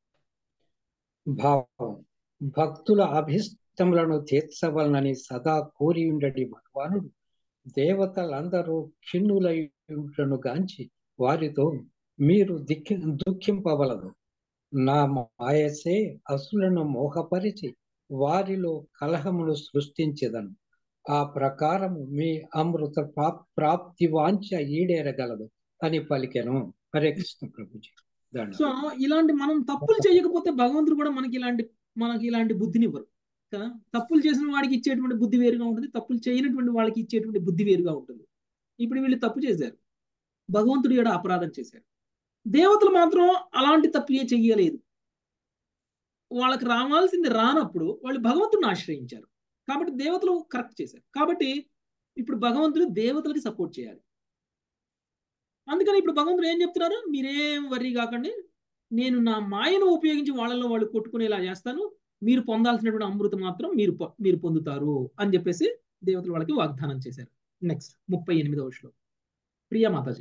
భావం భక్తుల అభిష్టములను తీర్చవలనని సదా కోరి ఉండడి భగవానుడు దేవతలందరూ ఖిన్నులయుటను గాంచి వారితో మీరు దిక్కి దుఃఖింపవలదు. నా మాయసే అసులను మోహపరిచి వారిలో కలహమును సృష్టించెదను. ఆ ప్రకారము మీ అమృత ప్రాప్తి వాంఛ ఈడేరగలదు అని పలికెను. హరే కృష్ణ ప్రభుజీ. సో ఇలాంటి మనం తప్పులు చేయకపోతే భగవంతుడు కూడా మనకి ఇలాంటి మనకి ఇలాంటి బుద్ధినివ్వరు కదా. తప్పులు చేసిన వాడికి ఇచ్చేటువంటి బుద్ధి వేరుగా ఉంటుంది, తప్పులు చేయనటువంటి వాళ్ళకి ఇచ్చేటువంటి బుద్ధి వేరుగా ఉంటుంది. ఇప్పుడు వీళ్ళు తప్పు చేశారు, భగవంతుడి కూడా అపరాధం చేశారు. దేవతలు మాత్రం అలాంటి తప్పులే చెయ్యలేదు. వాళ్ళకి రావాల్సింది రానప్పుడు వాళ్ళు భగవంతుడిని ఆశ్రయించారు. కాబట్టి దేవతలు కరెక్ట్ చేశారు. కాబట్టి ఇప్పుడు భగవంతుడు దేవతలకి సపోర్ట్ చేయాలి. అందుకని ఇప్పుడు భగవంతుడు ఏం చెప్తున్నారు, మీరేం వర్రీ కాకండి, నేను నా మాయను ఉపయోగించి వాళ్ళలో వాళ్ళు కొట్టుకునేలా చేస్తాను, మీరు పొందాల్సినటువంటి అమృతం మాత్రం మీరు మీరు పొందుతారు అని చెప్పేసి దేవతలు వాళ్ళకి వాగ్దానం చేశారు. నెక్స్ట్ ముప్పై ఎనిమిదవ శ్లోకం. ప్రియా మాతాజీ.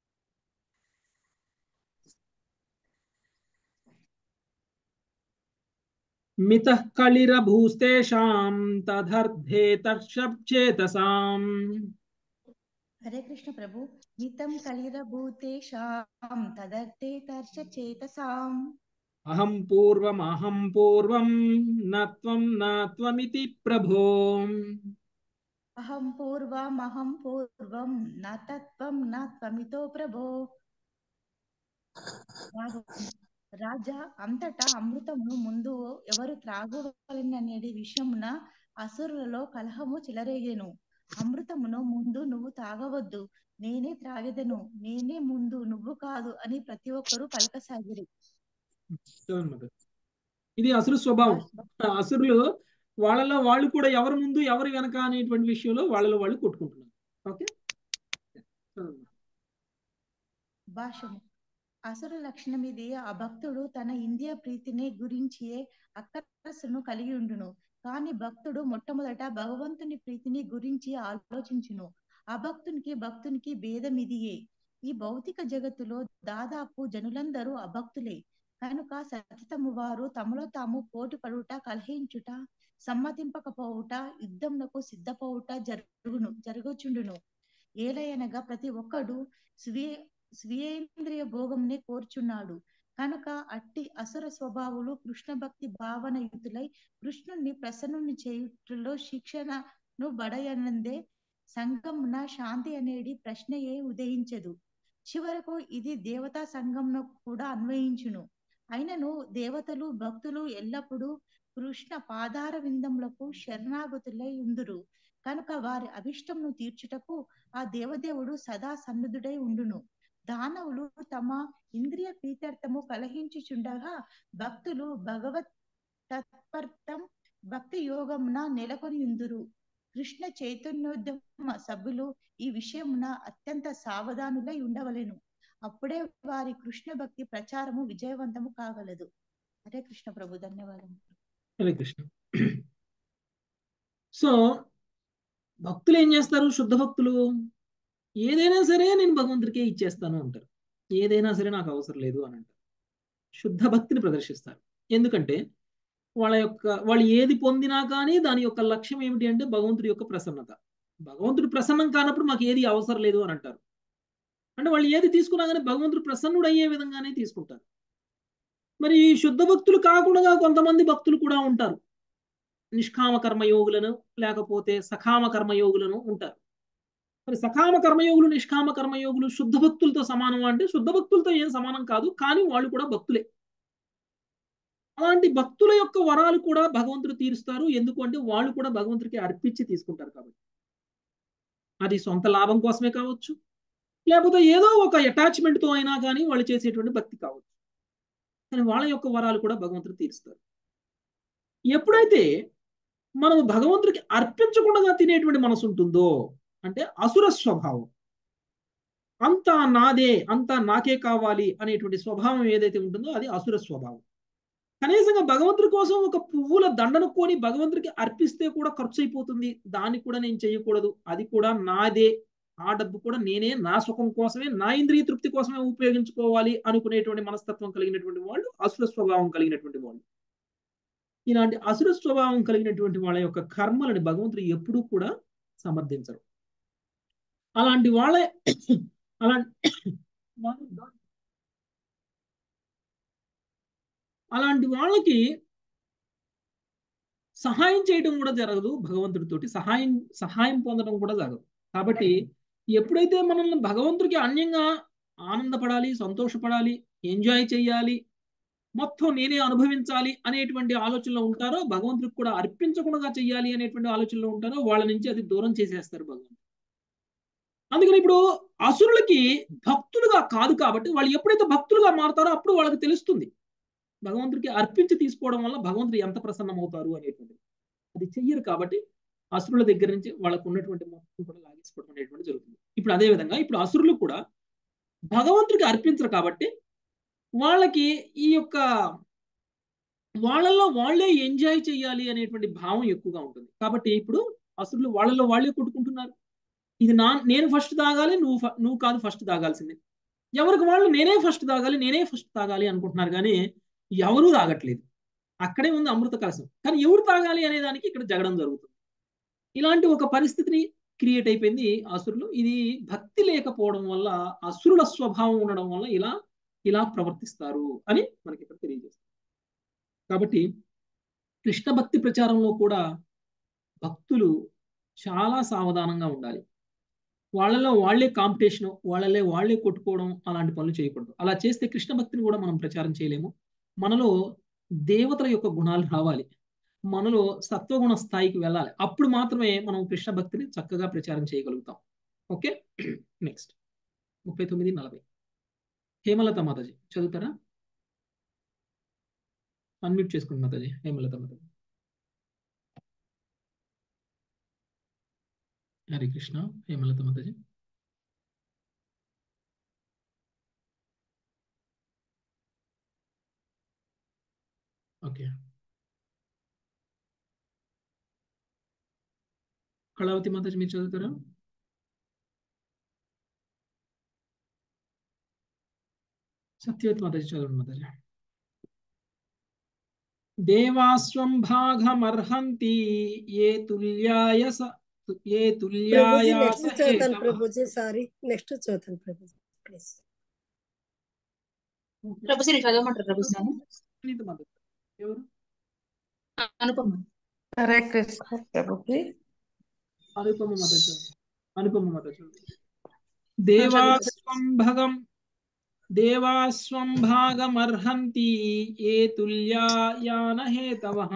మితః కలిరభూస్తేషాం తదర్థే తర్షప్చేతసాం. హరే కృష్ణ ప్రభు. మితం కలిరభూతేషాం తదర్థే తర్షచేతసాం. అహం పూర్వమహం పూర్వం నత్వం నాత్వమితి ప్రభో. అహం పూర్వమహం పూర్వం న తత్వం నాత్వమితో ప్రభో. రాజా, అంతటా అమృతమును ముందు ఎవరు త్రాగవలననేది విషయమున అసురులలో కలహము చెలరేగెను. అమృతమును ముందు నువ్వు తాగవద్దు, నేనే త్రాగెదను, నేనే ముందు నువ్వు కాదు అని ప్రతి ఒక్కరూ పలకసాగిరి. ఇది అసురు స్వభావం. అసురులు వాళ్ళలో వాళ్ళు కూడా ఎవరు ముందు ఎవరు వెనక అనేటువంటి విషయంలో వాళ్ళలో వాళ్ళు కొట్టుకుంటున్నారు. ఓకే. భాష్యము. అసుర లక్షణం ఇది. ఆ భక్తుడు తన ఇంద్రియ ప్రీతిని గురించి అక్కరసను కలిగి ఉండును, కానీ భక్తుడు మొట్టమొదట భగవంతుని ప్రీతిని గురించి ఆలోచించును. ఆ భక్తునికి భక్తునికి భేదం ఇదియే. ఈ భౌతిక జగత్తులో దాదాపు జనులందరూ అభక్తులే కనుక సతతము వారు తమలో తాము పోటీ పడుట, కలహించుట, సమ్మతింపకపోవుట, యుద్ధమునకు సిద్ధపోవుట జరుగును జరుగుచుండును. ఏలయనగా ప్రతి ఒక్కడు స్వీయ స్వీయేంద్రియ భోగంనే కోర్చున్నాడు కనుక అట్టి అసుర స్వభావులు కృష్ణ భక్తి భావన యుతులై కృష్ణుని ప్రసన్నుని చేయుటలో శిక్షణను బడయనందే సంగమున శాంతి అనేది ప్రశ్నయే ఉదయించదు. చివరకు ఇది దేవతా సంఘంను కూడా అన్వయించును. అయినను దేవతలు భక్తులు ఎల్లప్పుడూ కృష్ణ పాదార విందములకు శరణాగతులై ఉందురు కనుక వారి అభిష్టమును తీర్చుటకు ఆ దేవదేవుడు సదా సన్నుదుడై ఉండును. దానవులు తమ ఇంద్రియ ప్రీత్యర్థము కలహించుచుండగా భక్తులు భగవత్ తత్పర్థం భక్తి యోగమున నెలకొని ఉందురు. కృష్ణ చైతన్యోద్యమ సభ్యులు ఈ విషయమున అత్యంత సావధానులై ఉండవలెను. అప్పుడే వారి కృష్ణ భక్తి ప్రచారము విజయవంతము కాగలదు. హరే కృష్ణ ప్రభు, ధన్యవాదము. హరే కృష్ణ. సో భక్తులు ఏం చేస్తారు? శుద్ధ భక్తులు ఏదైనా సరే నేను భగవంతుడికే ఇచ్చేస్తాను అంటారు. ఏదైనా సరే నాకు అవసరం లేదు అని అంటారు. శుద్ధ భక్తిని ప్రదర్శిస్తారు. ఎందుకంటే వాళ్ళ యొక్క వాళ్ళు ఏది పొందినా కానీ దాని యొక్క లక్ష్యం ఏమిటి అంటే భగవంతుడి యొక్క ప్రసన్నత. భగవంతుడు ప్రసన్నం కానప్పుడు మాకు ఏది అవసరం లేదు అని అంటారు. అంటే వాళ్ళు ఏది తీసుకున్నా కానీ భగవంతుడు ప్రసన్నుడు అయ్యే విధంగానే తీసుకుంటారు. మరి శుద్ధ భక్తులు కాకుండా కొంతమంది భక్తులు కూడా ఉంటారు. నిష్కామ కర్మయోగులను లేకపోతే సకామ కర్మయోగులను ఉంటారు. మరి సకామ కర్మయోగులు నిష్కామ కర్మయోగులు శుద్ధ భక్తులతో సమానం అంటే శుద్ధ భక్తులతో ఏం సమానం కాదు, కానీ వాళ్ళు కూడా భక్తులే. అలాంటి భక్తుల యొక్క వరాలు కూడా భగవంతుడు తీరుస్తారు. ఎందుకు అంటే వాళ్ళు కూడా భగవంతుడికి అర్పించి తీసుకుంటారు కాబట్టి. అది సొంత లాభం కోసమే కావచ్చు, లేకపోతే ఏదో ఒక అటాచ్మెంట్తో అయినా కానీ వాళ్ళు చేసేటువంటి భక్తి కావచ్చు. కానీ వాళ్ళ యొక్క వరాలు కూడా భగవంతుడు తీరుస్తారు. ఎప్పుడైతే మనం భగవంతుడికి అర్పించకుండా తినేటువంటి మనసు ఉంటుందో అంటే అసుర స్వభావం, అంతా నాదే, అంతా నాకే కావాలి అనేటువంటి స్వభావం ఏదైతే ఉంటుందో అది అసుర స్వభావం. కనీసంగా భగవంతుడి కోసం ఒక పువ్వుల దండను కొని భగవంతుడికి అర్పిస్తే కూడా ఖర్చు అయిపోతుంది, దాన్ని కూడా నేను చేయకూడదు, అది కూడా నాదే, ఆ డబ్బు కూడా నేనే నా సుఖం కోసమే నా ఇంద్రియ తృప్తి కోసమే ఉపయోగించుకోవాలి అనుకునేటువంటి మనస్తత్వం కలిగినటువంటి వాళ్ళు అసుర స్వభావం కలిగినటువంటి వాళ్ళు. ఇలాంటి అసుర స్వభావం కలిగినటువంటి వాళ్ళ యొక్క కర్మలని భగవంతుడు ఎప్పుడూ కూడా సమర్థించరు. అలాంటి వాళ్ళ అలాంటి అలాంటి వాళ్ళకి సహాయం చేయడం కూడా జరగదు. భగవంతుడితోటి సహాయం సహాయం పొందడం కూడా జరగదు. కాబట్టి ఎప్పుడైతే మనల్ని భగవంతుడికి అన్యంగా ఆనందపడాలి, సంతోషపడాలి, ఎంజాయ్ చేయాలి, మొత్తం నేనే అనుభవించాలి అనేటువంటి ఆలోచనలో ఉంటారో, భగవంతుడికి కూడా అర్పించకుండా చేయాలి అనేటువంటి ఆలోచనలో ఉంటారో వాళ్ళ నుంచి అది దూరం చేసేస్తారు భగవంతుడు. అందుకని ఇప్పుడు అసురులకి భక్తులుగా కాదు కాబట్టి వాళ్ళు ఎప్పుడైతే భక్తులుగా మారుతారో అప్పుడు వాళ్ళకి తెలుస్తుంది భగవంతుడికి అర్పించి తీసుకోవడం వల్ల భగవంతుడు ఎంత ప్రసన్నం అవుతారు అనేటువంటిది. అది చెయ్యరు కాబట్టి అసురుల దగ్గర నుంచి వాళ్ళకు ఉన్నటువంటి మొత్తం కూడా లాగేసుకోవడం అనేటువంటి జరుగుతుంది. ఇప్పుడు అదే విధంగా ఇప్పుడు అసురులు కూడా భగవంతుడికి అర్పించరు కాబట్టి వాళ్ళకి ఈ యొక్క వాళ్ళల్లో వాళ్ళే ఎంజాయ్ చేయాలి అనేటువంటి భావం ఎక్కువగా ఉంటుంది. కాబట్టి ఇప్పుడు అసురులు వాళ్ళలో వాళ్ళే కొట్టుకుంటున్నారు. ఇది నా నేను ఫస్ట్ తాగాలి, నువ్వు నువ్వు కాదు ఫస్ట్ తాగాల్సింది. ఎవరికి వాళ్ళు నేనే ఫస్ట్ తాగాలి నేనే ఫస్ట్ తాగాలి అనుకుంటున్నారు, కానీ ఎవరూ తాగట్లేదు. అక్కడే ఉంది అమృత కలశం, కానీ ఎవరు తాగాలి అనే దానికి ఇక్కడ జగడం జరుగుతుంది. ఇలాంటి ఒక పరిస్థితిని క్రియేట్ అయిపోయింది అసురులు. ఇది భక్తి లేకపోవడం వల్ల, అసురుల స్వభావం ఉండడం వల్ల ఇలా ఇలా ప్రవర్తిస్తారు అని మనకి ఇక్కడ తెలియజేస్తారు. కాబట్టి కృష్ణ భక్తి ప్రచారంలో కూడా భక్తులు చాలా సావధానంగా ఉండాలి. వాళ్ళలో వాళ్లే కాంపిటీషన్, వాళ్ళలో వాళ్లే కొట్టుకోవడం అలాంటి పనులు చేయకూడదు. అలా చేస్తే కృష్ణ భక్తిని కూడా మనం ప్రచారం చేయలేము. మనలో దేవతల యొక్క గుణాలు రావాలి, మనలో సత్వగుణ స్థాయికి వెళ్ళాలి. అప్పుడు మాత్రమే మనం కృష్ణ భక్తిని చక్కగా ప్రచారం చేయగలుగుతాం. ఓకే, నెక్స్ట్ ముప్పై తొమ్మిది నలభై హేమలత మాతాజీ చదువుతారా? అన్మ్యూట్ చేసుకోండి మాతాజీ. హేమలత మాతాజీ. హరే కృష్ణ. హేమలత మాతాజీ. ఓకే, కళావతి మాతాజీ మీరు చదువుతారా? సత్యవతి మాతాజీ చదవండి మాతాజీ. దేవాస్వం భాగమర్హంతి ఏ తుల్యాయ స ఏ ప్రభుజీ తుల్యాయ నెక్స్ట్ చదువుతాను సహేతవ. ప్రభుజీ, సారీ నెక్స్ట్ చదువుతాను ప్రభుజీ ప్లీజ్. ప్రభుజీ నేను చదవమంటారు ప్రభుజీ నన్ను? సునీత మాతాజీ ఎవరు? అనుపమ. హరే కృష్ణ ప్రభుజీ. అనుపమ మాతాజీ చదవండి. అనుపమ మాతాజీ చదవండి. చదువుతాను. దేవాస్వం భగం దేవాస్వం భాగమర్హంతి ఏ తుల్యాయాన హేతవః.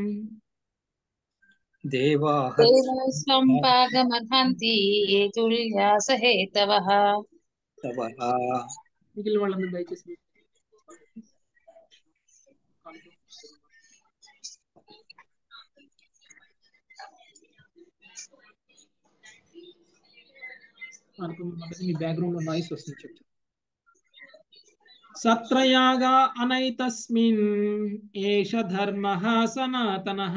దేవాహ దేవస్వం భాగమర్హంతి ఏ తుల్యాస హేతవః. తవః. మిగిలిన వాళ్ళందరూ దయచేసి అనుపమ మాతాజీ మీ బ్యాక్గ్రౌండ్ లో నాయిస్ వస్తుంది చెప్పు. సత్రయాగా అనైతస్మిన్ ఏష ధర్మః సనాతనః.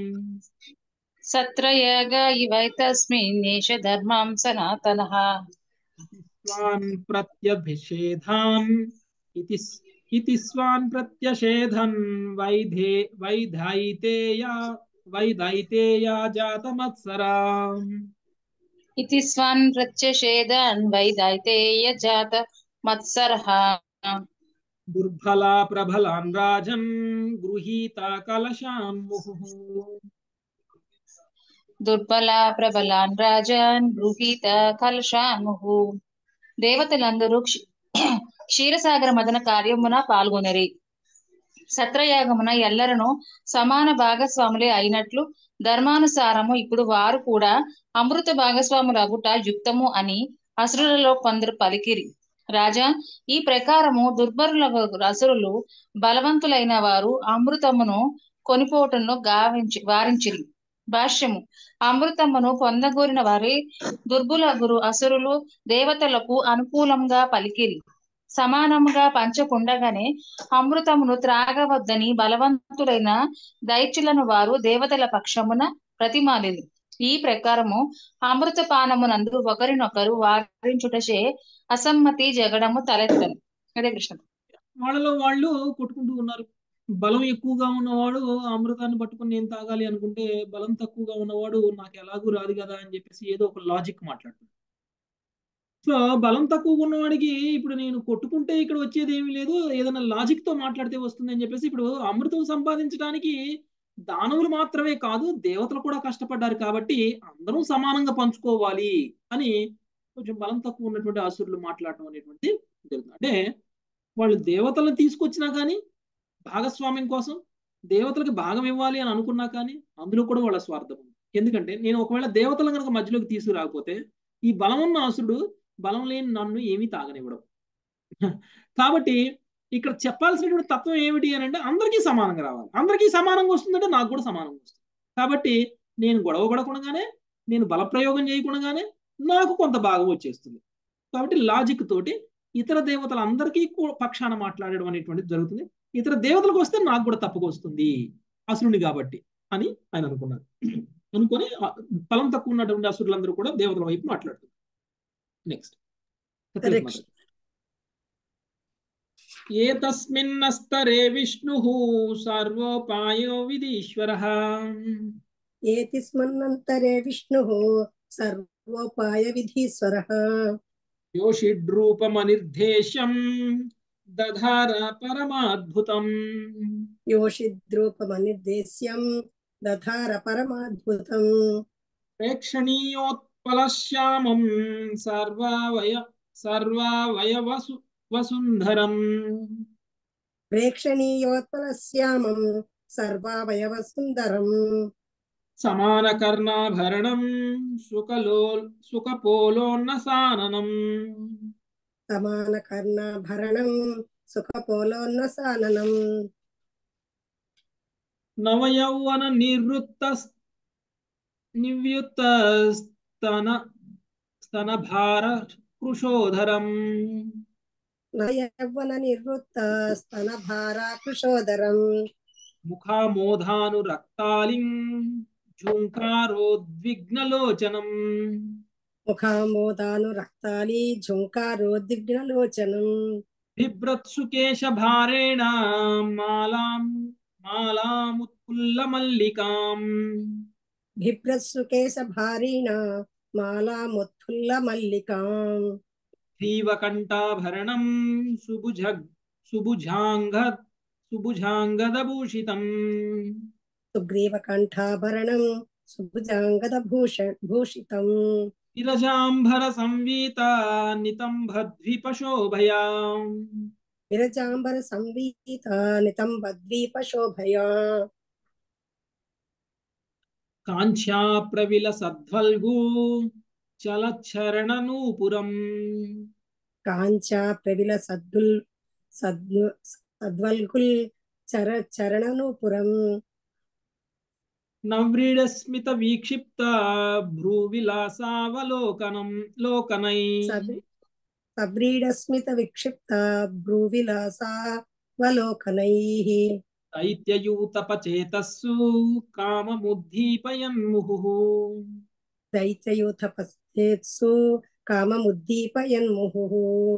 సత్రయాగ ఇవైతస్మిన్ ఏష ధర్మం సనాతనః. స్వాన్ ప్రత్యభిషేధాన్ ఇతి ఇతి స్వాన్ ప్రత్యషేధన్ వైధే వైధైతేయా వైధైతేయా జాతమత్సరా. ఇతి స్వాన్ ప్రత్యషేధన్ వైదైతేయ జాత మత్సరః. దుర్బలా ప్రబలాన్ రాజన్ గృహీత కలశాన్ ముహుః. దుర్బల ప్రబలాన్ రాజన్ గృహీత కలశాన్ ముహుః. దేవతలందరూ క్షీ- క్షీరసాగర మదన కార్యమున పాల్గొనరి. సత్రయాగమున ఎల్లరను సమాన భాగస్వాములే అయినట్లు ధర్మానుసారము ఇప్పుడు వారు కూడా అమృత భాగస్వాములు అగుట యుక్తము అని అసురులలో కొందరు పలికిరి. రాజా, ఈ ప్రకారము దుర్బరుల అసురులు బలవంతులైన వారు అమృతమును కొనిపోవటంలో గావించి వారించిరి. భాష్యము: అమృతమును పొందగోరిన వారి దుర్బులగురు అసురులు దేవతలకు అనుకూలంగా పలికిరి. సమానముగా పంచకుండగానే అమృతమును త్రాగవద్దని బలవంతులైన దైత్యులను వారు దేవతల పక్షమున ప్రతిమాలిరి. ఈ ప్రకారము అమృత పానమునందు ఒకరినొకరు వారించుటచే అసమ్మతి జగడము తలెత్తను. హరే కృష్ణ. వాళ్ళలో వాళ్ళు కొట్టుకుంటూ ఉన్నారు. బలం ఎక్కువగా ఉన్నవాడు అమృతాన్ని పట్టుకుని నేను తాగాలి అనుకుంటే బలం తక్కువగా ఉన్నవాడు నాకు ఎలాగూ రాదు కదా అని చెప్పేసి ఏదో ఒక లాజిక్ మాట్లాడుతాడు. సో బలం తక్కువగా ఉన్నవాడికి ఇప్పుడు నేను కొట్టుకుంటే ఇక్కడ వచ్చేది ఏమీ లేదు, ఏదైనా లాజిక్ తో మాట్లాడితే వస్తుంది అని చెప్పేసి ఇప్పుడు అమృతం సంపాదించడానికి దానవులు మాత్రమే కాదు దేవతలు కూడా కష్టపడ్డారు కాబట్టి అందరం సమానంగా పంచుకోవాలి అని కొంచెం బలం తక్కువ ఉన్నటువంటి అసురులు మాట్లాడటం అనేటువంటి జరుగుతుంది. అంటే వాళ్ళు దేవతలను తీసుకొచ్చినా కానీ భాగస్వామ్యం కోసం దేవతలకు భాగం ఇవ్వాలి అని అనుకున్నా కానీ అందులో కూడా వాళ్ళ స్వార్థం ఉంది. ఎందుకంటే నేను ఒకవేళ దేవతలను కనుక మధ్యలోకి తీసుకురాకపోతే ఈ బలం ఉన్న అసురుడు బలం లేని నన్ను ఏమీ తాగనివ్వడం. కాబట్టి ఇక్కడ చెప్పాల్సినటువంటి తత్వం ఏమిటి అని అంటే అందరికీ సమానంగా రావాలి. అందరికీ సమానంగా వస్తుందంటే నాకు కూడా సమానంగా వస్తుంది. కాబట్టి నేను గొడవ పడకుండానే నేను బలప్రయోగం చేయకుండానే నాకు కొంత భాగం వచ్చేస్తుంది. కాబట్టి లాజిక్ తోటి ఇతర దేవతలందరికీ పక్షాన మాట్లాడడం అనేటువంటిది జరుగుతుంది. ఇతర దేవతలకు వస్తే నాకు కూడా తప్పక వస్తుంది అసురుని కాబట్టి అని ఆయన అనుకున్నారు. అనుకొని బలం తక్కువ ఉన్నటువంటి అసురులందరూ కూడా దేవతల వైపు మాట్లాడుతున్నారు. నెక్స్ట్ ఏతస్మిన్నస్తరే విష్ణుః సర్వోపాయో విధీశ్వరః. ఏతిస్మన్నంతరే విష్ణుః సర్వోపాయ విధీశ్వరః. యోషిడ్రూపమనిర్దేశ్యం దధార పరమాద్భుతం. యోషిద్రూపమనిర్దేశ్యం దధార పరమాద్భుతం. ప్రేక్షణీయోత్పలశ్యామం సర్వావయ సర్వావయవసు వసుంధరం. ప్రేక్షణీయోత్పలశ్యామం సర్వావయవసుందరం. సమానకర్ణాభరణం సుకలో సుకపోలోన్నసాననం. సమానకర్ణాభరణం సుఖపోలోన్నసాననం. నవయౌవన నివృత్త నివ్యుత్త స్తన స్తనభార కృశోధరం. నవయౌవన నివృత్త స్తనభార కృశోదరం. ముఖామోధానురక్తాలిం ఝుంకారోద్విగ్నలోచనం ముఖామోదానురక్తాలి ఝుంకారోద్విగ్నలోచనం బిభ్రత్సుకేశభారేణ మాలాం మాలాముత్ఫుల్లమల్లికాం బిభ్రత్సుకేశభారీణ మాలాముత్ఫుల్లమల్లికాం గ్రీవకంఠాభరణం సుభుజ సుభుజాంగ సుభుజాంగదభూషితం సుగ్రీవకంఠాభరణం సుభుజాంగదభూష భూషితం విరజాంబర సంవీత నితంభద్విపశోభయా విరజాంబర సంవీత నితంబద్వీపశోభయా కాంఛ్యా ప్రవిల సద్వల్గు చలచరణనూపురం కాంచా ప్రవిల సద్దుల్ సద్దు సద్వల్గుల్ చర చరణనూపురం నవ్రీడస్మిత వీక్షిప్త భ్రూవిలాసావలోకనం లోకనై సబ్రీడస్మిత విక్షిప్త భ్రూవిలాసావలోకనైః దైత్యయూతపచేతస్సు కామముద్దీపయన్ముహుః దైత్యయూథపచేత్సు కామముద్దీపయన్ముహుః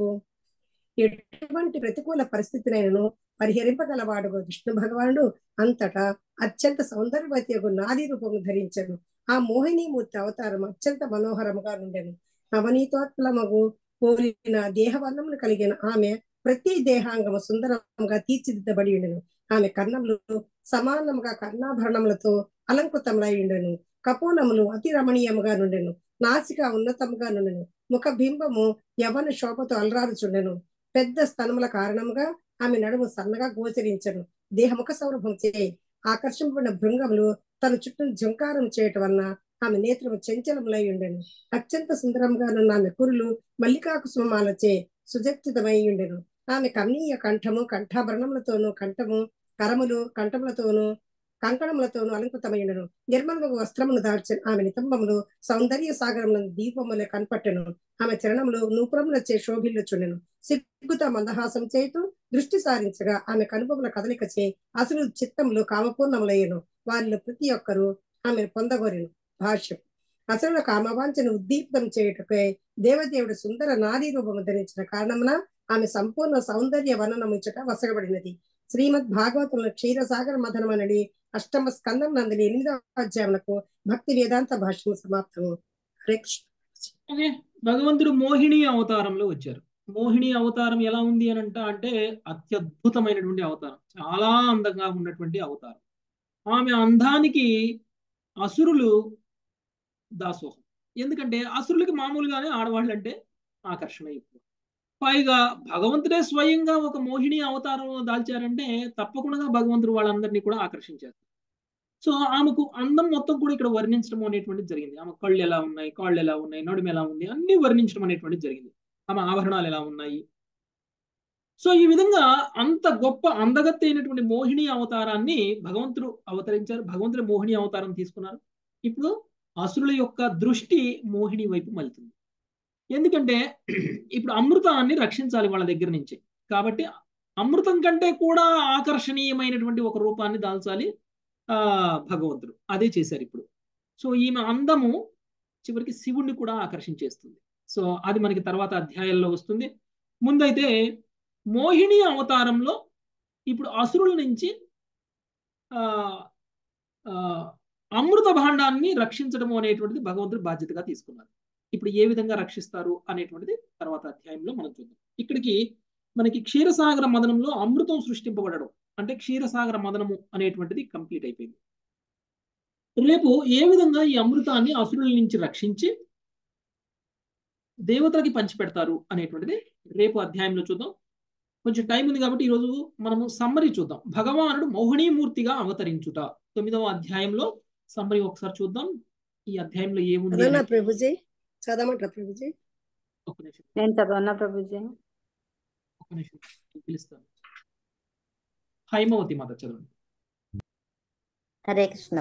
ఎటువంటి ప్రతికూల పరిస్థితినైనను పరిహరింపగలవాడు విష్ణు భగవానుడు అంతటా అత్యంత సౌందర్యవతియగు నాది రూపము ధరించను. ఆ మోహినీమూర్తి అవతారం అత్యంత మనోహరముగా నుండెను. నవనీతోత్పలమగు పోలిన దేహవర్ణములు కలిగిన ఆమె ప్రతి దేహాంగము సుందరంగా తీర్చిదిద్దబడి ఉండెను. ఆమె కర్ణములు సమానముగా కర్ణాభరణములతో అలంకృతములై ఉండెను. కపోలములు అతి రమణీయముగా నుండెను. నాసిక ఉన్నతముగా నుండెను. ముఖ బింబము యవన శోభతో అలరారుచుండెను. పెద్ద స్తనముల కారణముగా ఆమె నడుము సన్నగా గోచరించను. దేహముఖ సౌరభం చే ఆకర్షింపబడిన భృంగములు తన చుట్టూ జంకారం చేయటం వలన ఆమె నేత్రము చంచలములై ఉండెను. అత్యంత సుందరంగా నున్న ఆమె కురులు మల్లికాకుసుమాలచే సుజక్షితమై ఉండెను. ఆమె కర్ణీయ కంఠము కంఠాభరణములతోనూ కంఠము కరములు కంఠములతోనూ కంకణములతోనూ అలంకృతమై ఉండెను. నిర్మలముగు వస్త్రమును దాల్చిన ఆమె నితంబములు సౌందర్య సాగరములను దీపములే కనపట్టెను. ఆమె చరణములు నూపురములచే శోభిల్లుచుండెను. సిగ్గుతో మందహాసం చేతూ దృష్టి సారించగా ఆమె కనుబొమ్మల కదలిక చే అసలు చిత్తములు కామపూర్ణములయ్యను. వారిలో ప్రతి ఒక్కరూ ఆమెను పొందగోరెను. భాష్యం. అసలు కామవాంఛను ఉద్దీప్తం చేయుటకై దేవదేవుడు సుందర నారీ రూపము ధరించిన కారణమున ఆమె సంపూర్ణ సౌందర్య వర్ణనముచ్చట వసగబడినది. శ్రీమద్ భాగవతంలో క్షీరసాగర మథనమనడి అష్టమ స్కందం నందని ఎనిమిదవ అధ్యాయములకు భక్తి వేదాంత భాష్యము సమాప్తము. హరే కృష్ణ. భగవంతుడు మోహిని అవతారంలో వచ్చారు. మోహిని అవతారం ఎలా ఉంది అని అంట అంటే అత్యద్భుతమైనటువంటి అవతారం, చాలా అందంగా ఉన్నటువంటి అవతారం. ఆమె అందానికి అసురులు దాసోహం. ఎందుకంటే అసురులకి మామూలుగానే ఆడవాళ్ళు అంటే ఆకర్షణ ఎక్కువ. పైగా భగవంతుడే స్వయంగా ఒక మోహిని అవతారం దాల్చారంటే తప్పకుండా భగవంతుడు వాళ్ళందరినీ కూడా ఆకర్షించారు. సో ఆమెకు అందం మొత్తం కూడా ఇక్కడ వర్ణించడం అనేటువంటిది జరిగింది. ఆమె కళ్ళు ఎలా ఉన్నాయి, కాళ్ళు ఎలా ఉన్నాయి, నడుము ఎలా ఉంది, అన్ని వర్ణించడం అనేటువంటిది జరిగింది. ఆమె ఆభరణాలు ఎలా ఉన్నాయి. సో ఈ విధంగా అంత గొప్ప అందగత్తి అయినటువంటి మోహిని అవతారాన్ని భగవంతుడు అవతరించారు. భగవంతుడు మోహిని అవతారం తీసుకున్నారు. ఇప్పుడు అసురుల యొక్క దృష్టి మోహిని వైపు మలుతుంది. ఎందుకంటే ఇప్పుడు అమృతాన్ని రక్షించాలి వాళ్ళ దగ్గర నుంచి. కాబట్టి అమృతం కంటే కూడా ఆకర్షణీయమైనటువంటి ఒక రూపాన్ని దాల్చాలి ఆ భగవంతుడు. అదే చేశారు ఇప్పుడు. సో ఈమె అందము చివరికి శివుణ్ణి కూడా ఆకర్షించేస్తుంది. సో అది మనకి తర్వాత అధ్యాయాల్లో వస్తుంది. ముందైతే మోహిని అవతారంలో ఇప్పుడు అసురుల నుంచి ఆ అమృత భాండాన్ని రక్షించడం అనేటువంటిది భగవంతుడు బాధ్యతగా తీసుకున్నారు. ఇప్పుడు ఏ విధంగా రక్షిస్తారు అనేటువంటిది తర్వాత అధ్యాయంలో మనం చూద్దాం. ఇక్కడికి మనకి క్షీరసాగర మదనంలో అమృతం సృష్టింపబడడం అంటే క్షీరసాగర మదనము అనేటువంటిది కంప్లీట్ అయిపోయింది. రేపు ఏ విధంగా ఈ అమృతాన్ని అసురుల నుంచి రక్షించి దేవతలకి పంచిపెడతారు అనేటువంటిది రేపు అధ్యాయంలో చూద్దాం. కొంచెం టైం ఉంది కాబట్టి ఈరోజు మనము సమ్మరీ చూద్దాం. భగవానుడు మోహినీమూర్తిగా అవతరించుట తొమ్మిదవ అధ్యాయంలో సమ్మరీ ఒకసారి చూద్దాం. ఈ అధ్యాయంలో ఏముంది ప్రభుజీ చదవమంటారా ప్రభుజీ? ఒక నిమిషం నేను చదవన్నా ప్రభుజీ? ఒక నిమిషం పిలుస్తాను. హైమవతి మాత చదవండి. హరే కృష్ణ.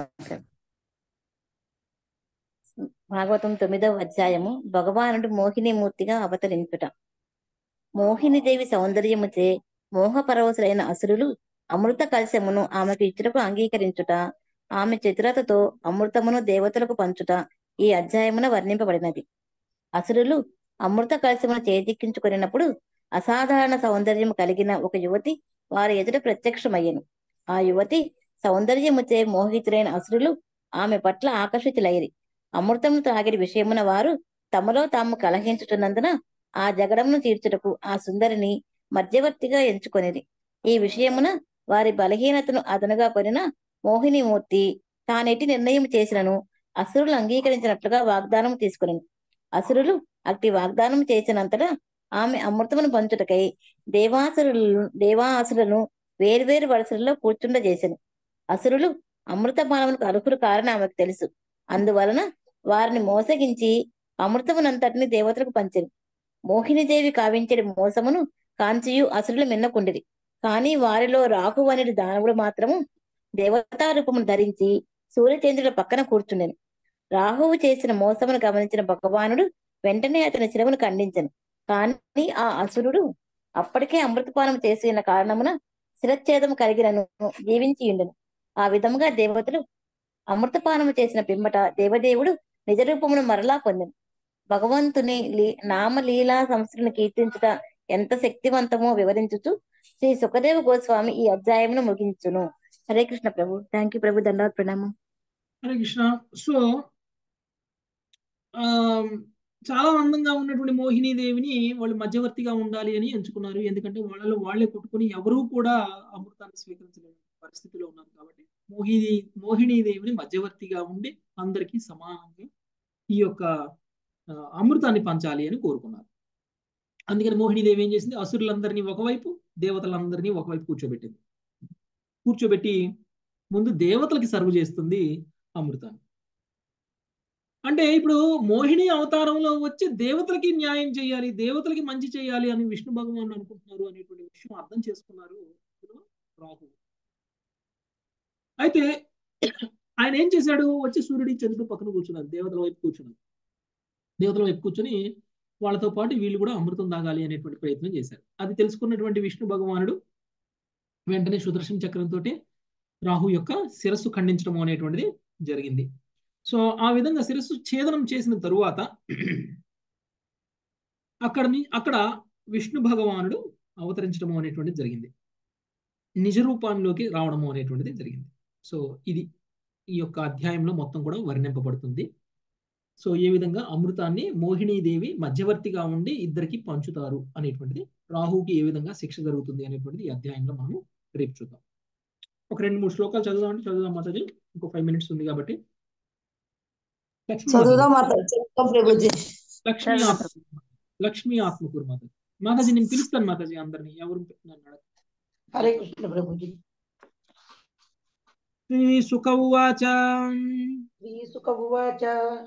భాగవతం తొమ్మిదవ అధ్యాయము. భగవానుడు మోహిని మూర్తిగా అవతరించుట. మోహిని దేవి సౌందర్యముచే మోహపరవశులైన అసురులు అమృత కలశమును ఆమెకు ఇచ్చుటకు అంగీకరించుట, ఆమె చతురతతో అమృతమును దేవతలకు పంచుట ఈ అధ్యాయమున వర్ణింపబడినది. అసురులు అమృత కలశమును చేజిక్కించుకొనినప్పుడు అసాధారణ సౌందర్యము కలిగిన ఒక యువతి వారి ఎదుట ప్రత్యక్షమయ్యను. ఆ యువతి సౌందర్యముచే మోహితులైన అసురులు ఆమె పట్ల ఆకర్షితులైరి. అమృతమును త్రాగిడి విషయమున వారు తమలో తాము కలహించుతున్నందున ఆ జగడమును తీర్చుటకు ఆ సుందరిని మధ్యవర్తిగా ఎంచుకొనిరి. ఈ విషయమున వారి బలహీనతను అదనుగా కొనిన మోహినిమూర్తి తానెట్టి నిర్ణయం చేసినను అసురులు అంగీకరించినట్లుగా వాగ్దానం తీసుకుని అసురులు అట్టి వాగ్దానం చేసినంతటా ఆమె అమృతమును పంచుటకై దేవాసురులను దేవాసురులను వేర్వేరు వరుసలలో కూర్చుండజేసెను. అసురులు అమృతపానమునకు అర్హులు కారని ఆమెకు తెలుసు. అందువలన వారిని మోసగించి అమృతమునంతటిని దేవతలకు పంచెను. మోహినీదేవి కావించడి మోసమును కాంచియు అసురులు మిన్నకుండిరి. కానీ వారిలో రాహువు అనేది దానవుడు మాత్రము దేవతా రూపమును ధరించి సూర్యచంద్రుల పక్కన కూర్చుండెను. రాహువు చేసిన మోసమును గమనించిన భగవానుడు వెంటనే అతని శిరమును ఖండించెను. కానీ ఆ అసురుడు అప్పటికే అమృతపానం చేసి ఉన్న కారణమున శిరచ్ఛేదము కలిగినను జీవించి ఉండెను. ఆ విధముగా దేవతలు అమృతపానము చేసిన పిమ్మట దేవదేవుడు నిజ రూపమును మరలా పొందెను. భగవంతుని లీ నామలీలా సంస్థను కీర్తించుట ఎంత శక్తివంతమో వివరించుచు శ్రీ సుఖదేవ గోస్వామి ఈ అధ్యాయమును ముగించును. హరే కృష్ణ ప్రభు. Thank you Prabhu. దండాత్ ప్రణామం. హరే కృష్ణ. సో ఆ చాలా అందంగా ఉన్నటువంటి మోహిని దేవిని వాళ్ళు మధ్యవర్తిగా ఉండాలి అని ఎంచుకున్నారు. ఎందుకంటే వాళ్ళలో వాళ్ళే కొట్టుకుని ఎవరూ కూడా అమృతాన్ని స్వీకరించలేని పరిస్థితిలో ఉన్నారు. కాబట్టి మోహిని మోహిని దేవిని మధ్యవర్తిగా ఉండి అందరికీ సమానంగా ఈ యొక్క అమృతాన్ని పంచాలి అని కోరుకున్నారు. అందుకని మోహిని దేవి ఏం చేసింది, అసురులందరినీ ఒకవైపు దేవతలందరినీ ఒకవైపు కూర్చోబెట్టింది. కూర్చోబెట్టి ముందు దేవతలకి సర్వ్ చేస్తుంది అమృతాన్ని. అంటే ఇప్పుడు మోహిని అవతారంలో వచ్చి దేవతలకి న్యాయం చేయాలి, దేవతలకి మంచి చేయాలి అని విష్ణు భగవాన్ అనుకుంటున్నారు అనేటువంటి విషయం అర్థం చేసుకున్నారు రాహు. అయితే ఆయన ఏం చేశాడు, వచ్చి సూర్యుడి చంద్రుడు పక్కన కూర్చున్నారు, దేవతల వైపు కూర్చున్నారు. దేవతల వైపు కూర్చొని వాళ్ళతో పాటు వీళ్ళు కూడా అమృతం తాగాలి అనేటువంటి ప్రయత్నం చేశారు. అది తెలుసుకున్నటువంటి విష్ణు భగవానుడు వెంటనే సుదర్శన చక్రంతో రాహు యొక్క శిరస్సు ఖండించడం అనేటువంటిది జరిగింది. సో ఆ విధంగా శిరస్సు ఛేదనం చేసిన తరువాత అక్కడ అక్కడ విష్ణు భగవానుడు అవతరించడం అనేటువంటిది జరిగింది, నిజ రూపాల్లోకి రావడము అనేటువంటిది జరిగింది. సో ఇది ఈ యొక్క అధ్యాయంలో మొత్తం కూడా వర్ణింపబడుతుంది. సో ఏ విధంగా అమృతాన్ని మోహినీదేవి మధ్యవర్తిగా ఉండి ఇద్దరికి పంచుతారు అనేటువంటిది, రాహుకి ఏ విధంగా శిక్ష జరుగుతుంది అనేటువంటిది ఈ అధ్యాయంలో మనము రేపు చూద్దాం. ఒక రెండు మూడు శ్లోకాలు చదువుదాం అంటే చదువుదాం మాతాజీ, ఇంకో ఫైవ్ మినిట్స్ ఉంది కాబట్టి. లక్ష్మీ లక్ష్మీ ఆత్మకూరు మాతాజీ. మాతాజీ నేను పిలుస్తాను మాతాజీ అందరినీ, ఎవరు నన్ను. హరే కృష్ణ ప్రభుజీ. శ్రీ సుఖ ఉవాచ శ్రీ సుఖ ఉవాచ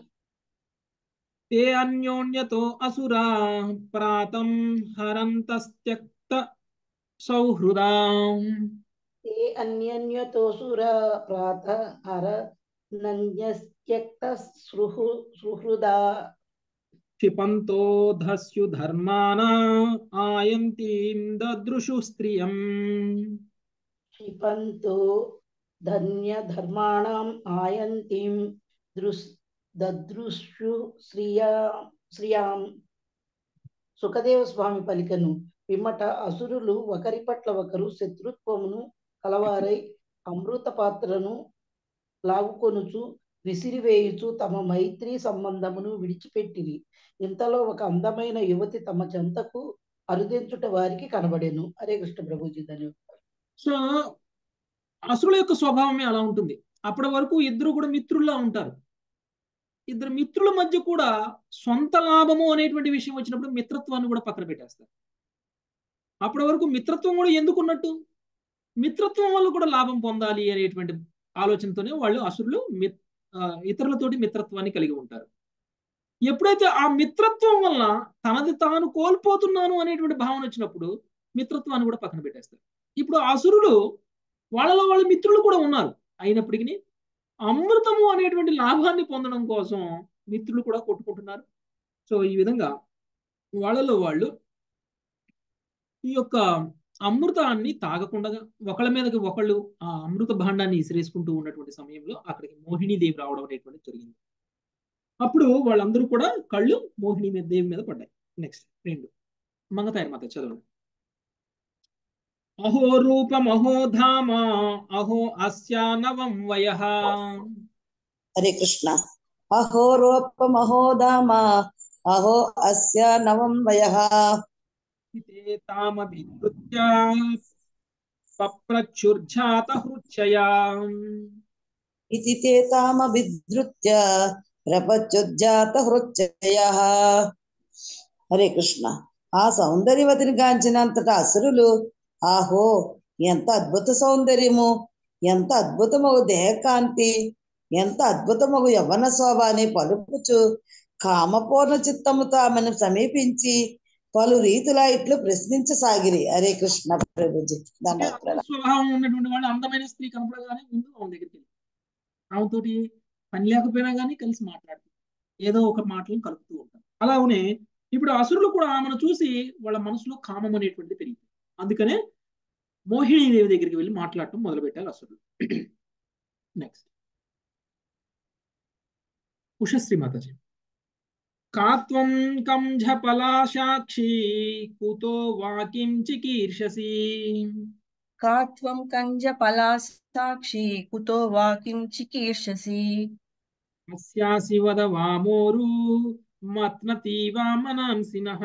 తే అన్యోన్యతో అసురా ప్రాతం హరంతస్త్యక్త సౌహృదాం తే అన్యోన్యతోసురా ప్రాత హర నంద్యస్త్యక్త సృహు సుహృదా క్షిపంతో ధస్యు ధర్మానా ఆయంతీం దదృషు స్త్రియం క్షిపంతో ధన్య ధర్మాణం ఆయంతిం దృస్ దదృషు శ్రియా శ్రియాం. సుఖదేవ స్వామి పలికను పిమ్మట అసురులు ఒకరి పట్ల ఒకరు శత్రుత్వమును కలవారై అమృత పాత్రను లాగుకొనుచు విసిరివేయుచు తమ మైత్రి సంబంధమును విడిచిపెట్టిరి. ఇంతలో ఒక అందమైన యువతి తమ చెంతకు అరుదించుట వారికి కనబడెను. హరే కృష్ణ ప్రభుజీ. ధన్యవాదాలు. సో అసురుల యొక్క స్వభావమే అలా ఉంటుంది. అప్పటి వరకు ఇద్దరు కూడా మిత్రుల్లా ఉంటారు. ఇద్దరు మిత్రుల మధ్య కూడా సొంత లాభము అనేటువంటి విషయం వచ్చినప్పుడు మిత్రత్వాన్ని కూడా పక్కన పెట్టేస్తారు. అప్పటి వరకు మిత్రత్వం కూడా ఎందుకున్నట్టు, మిత్రత్వం వల్ల కూడా లాభం పొందాలి అనేటువంటి ఆలోచనతోనే వాళ్ళు అసురులు మిత్ ఇతరులతోటి మిత్రత్వాన్ని కలిగి ఉంటారు. ఎప్పుడైతే ఆ మిత్రత్వం వల్ల తనది తాను కోల్పోతున్నాను అనేటువంటి భావన వచ్చినప్పుడు మిత్రత్వాన్ని కూడా పక్కన పెట్టేస్తారు. ఇప్పుడు అసురులు వాళ్ళలో వాళ్ళ మిత్రులు కూడా ఉన్నారు, అయినప్పటికీ అమృతము అనేటువంటి లాభాన్ని పొందడం కోసం మిత్రులు కూడా కొట్టుకుంటున్నారు. సో ఈ విధంగా వాళ్ళలో వాళ్ళు ఈ యొక్క అమృతాన్ని తాగకుండా ఒకళ్ళ మీదకి ఒకళ్ళు ఆ అమృత భాండాన్ని ఇసిరేసుకుంటూ ఉన్నటువంటి సమయంలో అక్కడికి మోహినీదేవి రావడం అనేటువంటిది జరిగింది. అప్పుడు వాళ్ళందరూ కూడా కళ్ళు మోహిని మీద దేవి మీద పడ్డాయి. నెక్స్ట్ రెండు మంగతాయర్ మాత చదవండి. అహో రూపం అహో ధామ అహో అస్యా నవం వయః. హరే కృష్ణ. అహో రూపం అహో ధామ అహో అస్య నవం వయః. తామభికృత్య పప్రచుర్జాత హృచ్చయా. ఇతి తే తామభిధృత్య ప్రపంచోజ్జాత హృచ్చయః. హరే కృష్ణ. ఆ సౌందర్యవతిని గాంచినంతట అసురులు ఆహో ఎంత అద్భుత సౌందర్యము, ఎంత అద్భుతమగు దేహకాంతి, ఎంత అద్భుతమగు యవ్వన శోభ అని పలుకుచు కామపూర్ణ చిత్తముతో ఆమెను సమీపించి పలు రీతులా ఇట్లు ప్రశ్నించసాగిరి. హరే కృష్ణ ప్రభుజీ. దండాలు. స్వభావం ఉన్నటువంటి వాళ్ళు అందమైన స్త్రీ కనపడగానే ముందు ఆమె దగ్గరికి వెళ్ళి ఆమెతోటి పని లేకపోయినా కానీ కలిసి మాట్లాడుతుంది, ఏదో ఒక మాటలు కలుపుతూ ఉంటారు. అలానే ఇప్పుడు అసురులు కూడా ఆమెను చూసి వాళ్ళ మనసులో కామం అనేటువంటిది పెరిగింది. అందుకనే మోహినీదేవి దగ్గరికి వెళ్ళి మాట్లాడటం మొదలుపెట్టారు అసురులు. నెక్స్ట్ ఉషశ్రీ మాతాజీ. కాత్వం కంఝ పలాశాక్షి కుతో వాకిం చికీర్షసి. కాత్వం కంజ పలాసాక్షి కుతో వాకిం చికీర్షసి. అస్యాసి వద వామోరు మత్నతీవా మనాంసినః.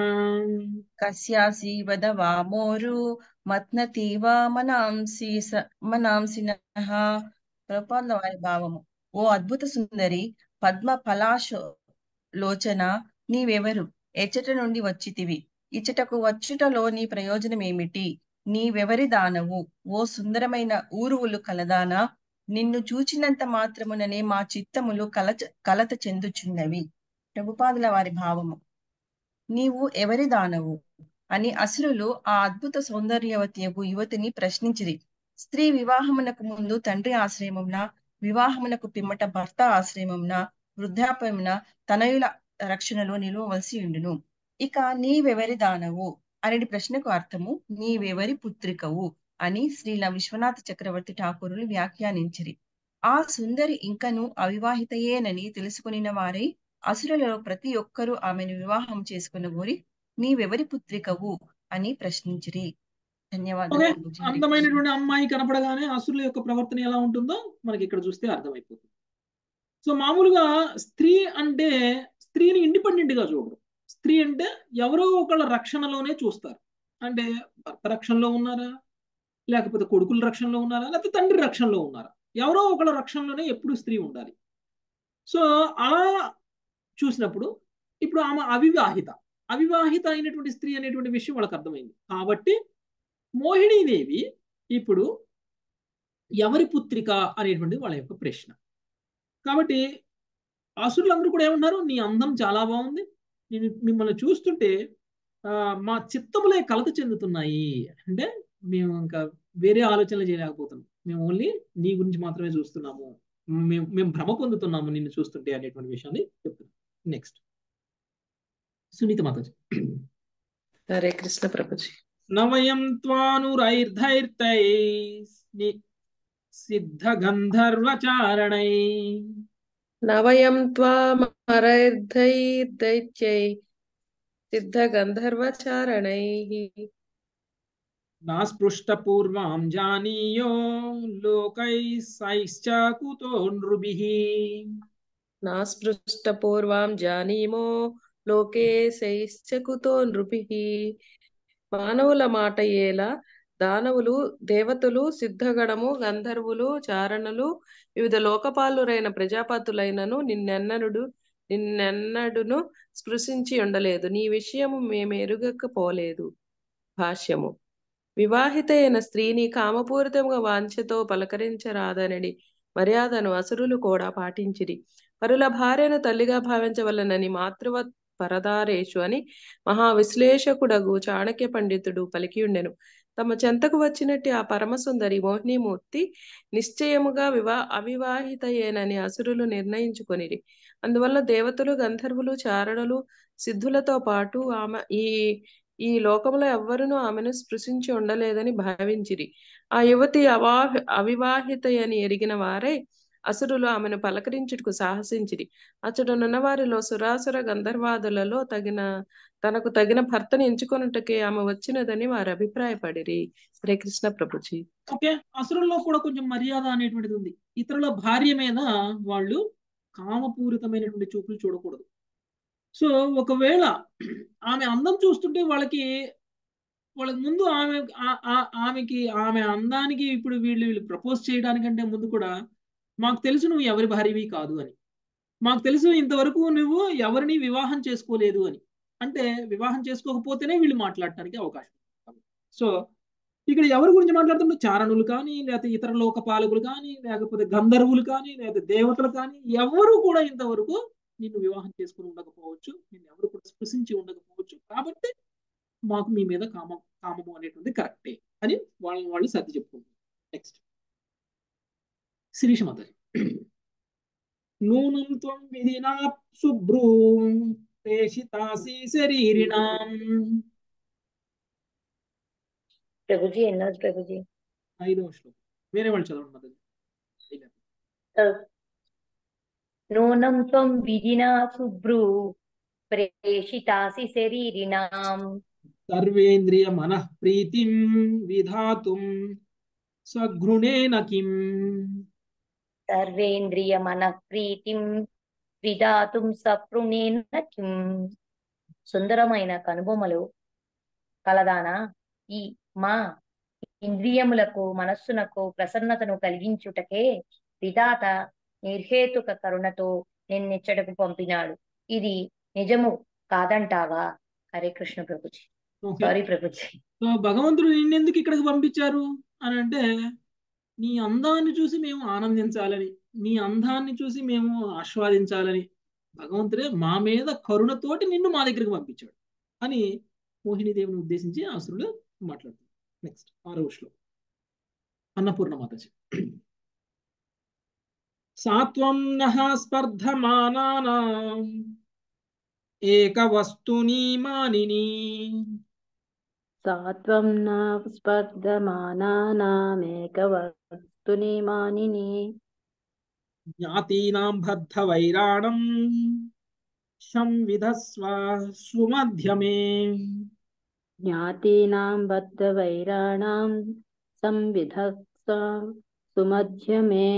కస్యాసి వద వామోరు మత్నతీవా మనాంసి మనాంసినః. ప్రభుపాదుల వారి భావము. ఓ అద్భుత సుందరి పద్మ పలాశ లోచన, నీవెవరు? ఎచ్చట నుండి వచ్చితివి? ఇచ్చటకు వచ్చుటలో నీ ప్రయోజనం ఏమిటి? నీవెవరి దానవు? ఓ సుందరమైన ఊరువులు కలదానా, నిన్ను చూచినంత మాత్రముననే మా చిత్తములు కలచ కలత చెందుచున్నవి. ప్రభుపాదుల వారి భావము. నీవు ఎవరి దానవు అని అసురులు ఆ అద్భుత సౌందర్యవతియగు యువతిని ప్రశ్నించిరి. స్త్రీ వివాహమునకు ముందు తండ్రి ఆశ్రయమున, వివాహమునకు పిమ్మట భర్త ఆశ్రయమున, వృద్ధాప్యమున తనయుల రక్షణలో నిలువవలసి ఉండును. ఇక నీవెవరి దానవు అనే ప్రశ్నకు అర్థము నీవెవరి పుత్రికవు అని శ్రీల విశ్వనాథ చక్రవర్తి ఠాకూరులు వ్యాఖ్యానించిరి. ఆ సుందరి ఇంకను అవివాహితయేనని తెలుసుకునిన వారై అసురులలో ప్రతి ఒక్కరూ ఆమెను వివాహం చేసుకున్న గోరి నీవెవరి పుత్రికవు అని ప్రశ్నించిరి. ధన్యవాదాలు. అందమైనటువంటి అమ్మాయి కనపడగానే అసురుల యొక్క ప్రవర్తన ఎలా ఉంటుందో మనకి ఇక్కడ చూస్తే అర్థమైపోతుంది. సో మామూలుగా స్త్రీ అంటే స్త్రీని ఇండిపెండెంట్ గా చూడరు. స్త్రీ అంటే ఎవరో ఒకళ్ళ రక్షణలోనే చూస్తారు. అంటే భర్త రక్షణలో ఉన్నారా, లేకపోతే కొడుకుల రక్షణలో ఉన్నారా, లేకపోతే తండ్రి రక్షణలో ఉన్నారా, ఎవరో ఒకళ్ళ రక్షణలోనే ఎప్పుడు స్త్రీ ఉండాలి. సో అలా చూసినప్పుడు ఇప్పుడు ఆమె అవివాహిత అవివాహిత అయినటువంటి స్త్రీ అనేటువంటి విషయం వాళ్ళకి అర్థమైంది. కాబట్టి మోహినీదేవి ఇప్పుడు ఎవరి పుత్రిక అనేటువంటిది వాళ్ళ యొక్క ప్రశ్న. కాబట్టి అసురులందరూ కూడా ఏమన్నారు, నీ అందం చాలా బాగుంది, నేను మిమ్మల్ని చూస్తుంటే ఆ మా చిత్తములే కలత చెందుతున్నాయి. అంటే మేము ఇంకా వేరే ఆలోచనలు చేయలేకపోతున్నాం, మేము ఓన్లీ నీ గురించి మాత్రమే చూస్తున్నాము, మేము మేము భ్రమ పొందుతున్నాము నిన్ను చూస్తుంటే అనేటువంటి విషయాన్ని చెప్తున్నాం. నెక్స్ట్ సునీత మాతాజీ. హరే కృష్ణ ప్రభుజీ. నవయం త్వానురైర్ధైర్తై సిద్ధ గంధర్వచారణై. నవయం త్వామరైర్ధైర్దైత్యై సిద్ధ గంధర్వచారణైః. నాస్పృష్ట పూర్వాం జానీయో లోకైశ్చ కుతో నృభిః. నాస్పృష్ట పూర్వాం జానీమో లోకేశైశ్చ కుతో నృభిః. మానవుల మాట ఏలా, దానవులు, దేవతలు, సిద్ధగణము, గంధర్వులు, చారణులు, వివిధ లోకపాలురైన ప్రజాపతులైనను నిన్నెన్నడు నిన్నెన్నడును స్పృశించి ఉండలేదు. నీ విషయము మేము ఎరుగకపోలేదు. భాష్యము. వివాహిత అయిన స్త్రీని కామపూరితముగా వాంఛతో పలకరించరాదనడి మర్యాదను అసురులు కూడా పాటించిరి. పరుల భార్యను తల్లిగా భావించవలనని మాతృవత్ పరదారేషు అని మహా విశ్లేషకుడగు చాణక్య పండితుడు పలికియుండెను. తమ చెంతకు వచ్చినట్టు ఆ పరమసుందరి మోహినీమూర్తి నిశ్చయముగా వివా అవివాహితయేనని అసురులు నిర్ణయించుకొనిరి. అందువల్ల దేవతలు, గంధర్వులు, చారణులు, సిద్ధులతో పాటు ఆమె ఈ ఈ లోకములో ఎవ్వరునూ ఆమెను స్పృశించి ఉండలేదని భావించిరి. ఆ యువతి అవాహ అవివాహితయని ఎరిగిన వారే అసురులు ఆమెను పలకరించుటకు సాహసించిరి. అచ్చటనున్న వారిలో సురాసుర గంధర్వాదులలో తగిన తనకు తగిన భర్తను ఎంచుకొనుటకే ఆమె వచ్చినదని వారు అభిప్రాయపడిరి. హరే కృష్ణ ప్రభుజీ. ఓకే, అసురుల్లో కూడా కొంచెం మర్యాద అనేటువంటిది ఉంది. ఇతరుల భార్య మీద వాళ్ళు కామపూరితమైనటువంటి చూపులు చూడకూడదు. సో ఒకవేళ ఆమె అందం చూస్తుంటే వాళ్ళకి వాళ్ళకి ముందు ఆమె ఆమెకి ఆమె అందానికి ఇప్పుడు వీళ్ళు వీళ్ళు ప్రపోజ్ చేయడానికంటే ముందు కూడా మాకు తెలుసు నువ్వు ఎవరి భార్యవి కాదు అని, మాకు తెలుసు ఇంతవరకు నువ్వు ఎవరిని వివాహం చేసుకోలేదు అని. అంటే వివాహం చేసుకోకపోతేనే వీళ్ళు మాట్లాడటానికి అవకాశం. సో ఇక్కడ ఎవరి గురించి మాట్లాడుతుంటే చారణులు కానీ, లేకపోతే ఇతర లోక పాలకులు కానీ, లేకపోతే గంధర్వులు కానీ, లేకపోతే దేవతలు కానీ, ఎవరు కూడా ఇంతవరకు నిన్ను వివాహం చేసుకుని ఉండకపోవచ్చు, నిన్ను ఎవరు కూడా స్పృశించి ఉండకపోవచ్చు. కాబట్టి మాకు మీ మీద కామం కామము అనేటువంటి కరెక్టే అని వాళ్ళని వాళ్ళు సర్ది చెప్పుకుంటారు. నెక్స్ట్ శిరీష మాతాజీ. నూనం త్వం విధినా శుభ్రూం ప్రేషితాసి శరీరిణాం. ప్రభుజీ ఎన్నో ప్రభుజీ? ఐదవ శ్లోకం. వేరే వాళ్ళు చదవండి మాతాజీ. నూనం త్వం విధినా శుభ్రూ ప్రేషితాసి శరీరిణాం. సర్వేంద్రియ మనః ప్రీతిం విధాతుం సఘృణేన కిం. సర్వేంద్రియ మనః ప్రీతిం విధాతుం సఘృణేన కిం. సుందరమైన కనుబొమ్మలు కలదానా, ఈ మా ఇంద్రియములకు మనస్సునకు ప్రసన్నతను కలిగించుటకే విధాత నిర్హేతుక కరుణతో నిన్నెచ్చటకు పంపినాడు. ఇది నిజము కాదంటావా? హరే కృష్ణ ప్రభుజీ. సారీ ప్రభుజీ. సో భగవంతుడు నిన్నెందుకు ఇక్కడికి పంపించారు అని అంటే, నీ అందాన్ని చూసి మేము ఆనందించాలని, నీ అందాన్ని చూసి మేము ఆస్వాదించాలని భగవంతుడే మా మీద కరుణతోటి నిన్ను మా దగ్గరికి పంపించాడు అని మోహినీదేవిని ఉద్దేశించి అసురులు మాట్లాడుతారు. నెక్స్ట్ ఆరవ శ్లోకం. అన్నపూర్ణ మాతాజీ. సాత్వం నః స్పర్ధమానానాం ఏక వస్తుని మానిని. సాత్వం న స్పర్ధమానానామేక వస్తుని మానిని. జ్ఞాతీనాం బద్ధ వైరాణం సంవిధస్వ సుమధ్యమే. జ్ఞాతీనాం బద్ధ వైరాణాం సంవిధస్వ సుమధ్యమే.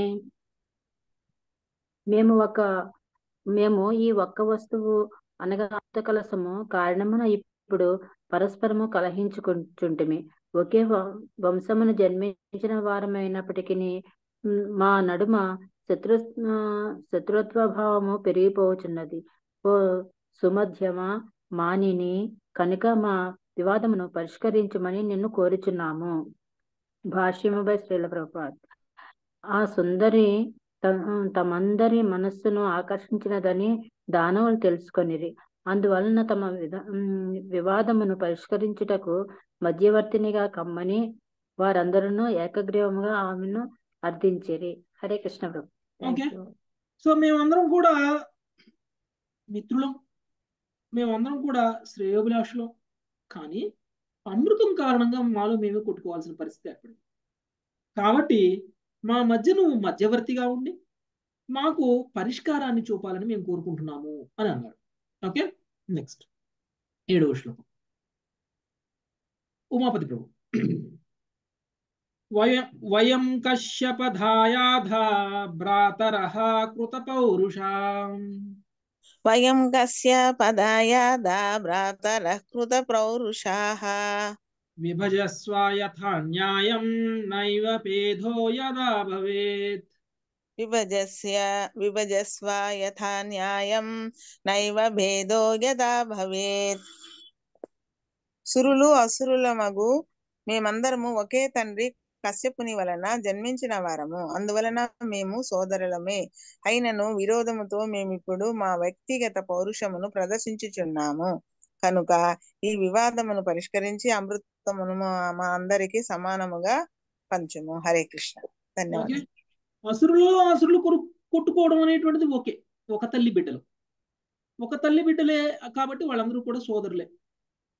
మేము ఒక మేము ఈ ఒక్క వస్తువు అనగా అమృత కలశము కారణమున ఇప్పుడు పరస్పరము కలహించుకుంటుంటిమి. ఒకే వంశమును జన్మించిన వారమైనప్పటికీ మా నడుమ శత్రు శత్రుత్వ భావము పెరిగిపోవచ్చున్నది. ఓ సుమధ్యమ మానిని, కనుక మా వివాదమును పరిష్కరించమని నిన్ను కోరుచున్నాము. భాష్యము బై శ్రీల ప్రభుపాద్. ఆ సుందరి తమందరి మనస్సును ఆకర్షించినదని దానవులు తెలుసుకొనిరి. అందువలన తమ విధ వివాదమును పరిష్కరించుటకు మధ్యవర్తినిగా కమ్మని వారందరూ ఏకగ్రీవముగా ఆమెను అర్థించిరి. హరే కృష్ణ ప్రభు. సో మేమందరం కూడా మిత్రులం, మేమందరం కూడా శ్రేయోభిలాషులం. కానీ అమృతం కారణంగా మాలో మేమే కొట్టుకోవాల్సిన పరిస్థితి ఏర్పడింది. కాబట్టి మా మధ్య నువ్వు మధ్యవర్తిగా ఉండి మాకు పరిష్కారాన్ని చూపాలని మేము కోరుకుంటున్నాము అని అన్నాడు. ఓకే, నెక్స్ట్ ఏడవ శ్లోకం. ఉమాపతి ప్రభు. వయం వయం కశ్యపధాయాధ భ్రాతరః కృత పౌరుషాం. వయం కశ్యపధాయాధ భ్రాతరః కృత పౌరుషాః. విభజస్వ యథా న్యాయం నైవ భేదో యదా భవేత్. విభజస్య విభజస్వ యథా న్యాయం నైవ భేదో యదా భవేత్. సురులు అసురులమగు మేమందరము ఒకే తండ్రి కశ్యపుని వలన జన్మించిన వారము, అందువలన మేము సోదరులమే. అయినను విరోధముతో మేమిప్పుడు మా వ్యక్తిగత పౌరుషమును ప్రదర్శించుచున్నాము. కనుక ఈ వివాదమును పరిష్కరించి అమృతమును మా అందరికి సమానముగా పంచుము. హరే కృష్ణ. ధన్యవాదాలు. అసురులు అసురులు కొట్టుకోవడం అనేటువంటిది ఓకే, ఒక తల్లి బిడ్డలు ఒక తల్లి బిడ్డలే కాబట్టి వాళ్ళందరూ కూడా సోదరులే.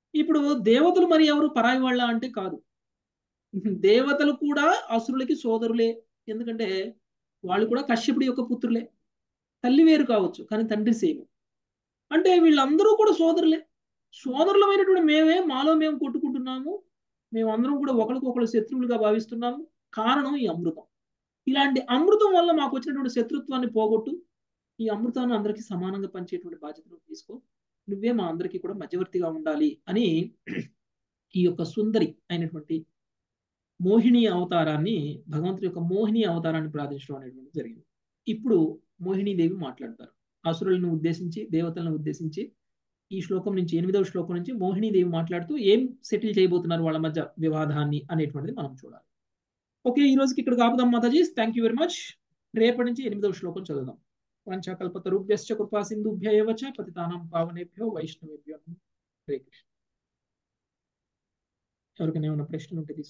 ఇప్పుడు దేవతలు మరి ఎవరు పరాయి వాళ్ళ అంటే కాదు. దేవతలు కూడా అసురులకి సోదరులే. ఎందుకంటే వాళ్ళు కూడా కశ్యపుడి యొక్క పుత్రులే. తల్లి వేరు కావచ్చు కానీ తండ్రి సేమ్. అంటే వీళ్ళందరూ కూడా సోదరులే. సోదరులమైనటువంటి మేమే మాలో మేము కొట్టుకుంటున్నాము. మేమందరం కూడా ఒకరికొకరు శత్రువులుగా భావిస్తున్నాము. కారణం ఈ అమృతం. ఇలాంటి అమృతం వల్ల మాకు వచ్చినటువంటి శత్రుత్వాన్ని పోగొట్టు ఈ అమృతాన్ని అందరికీ సమానంగా పంచేటువంటి బాధ్యతను తీసుకో. నువ్వే మా అందరికీ కూడా మధ్యవర్తిగా ఉండాలి అని ఈ యొక్క సుందరి అయినటువంటి మోహిని అవతారాన్ని, భగవంతుడి యొక్క మోహిని అవతారాన్ని ప్రార్థించడం అనేటువంటి జరిగింది. ఇప్పుడు మోహినీదేవి మాట్లాడతారు అసురులను ఉద్దేశించి, దేవతలను ఉద్దేశించి. ఈ శ్లోకం నుంచి, ఎనిమిదవ శ్లోకం నుంచి మోహినీదేవి మాట్లాడుతూ ఏం సెటిల్ చేయబోతున్నారు వాళ్ళ మధ్య వివాదాన్ని అనేటువంటిది మనం చూడాలి. ఓకే, ఈ రోజుకి ఇక్కడ ఆపుదాం Mataji. Thank you very much. రేపటి నుంచి ఎనిమిదవ శ్లోకం చదువుదాం. వంచాకల్పతరుభ్యశ్చ కృపా సింధుభ్య ఏవ చ పతితానాం పావనేభ్యో వైష్ణవేభ్యో నమః. హరే కృష్ణ. ఎవరికైనా ఏమైనా ప్రశ్నలు ఉంటే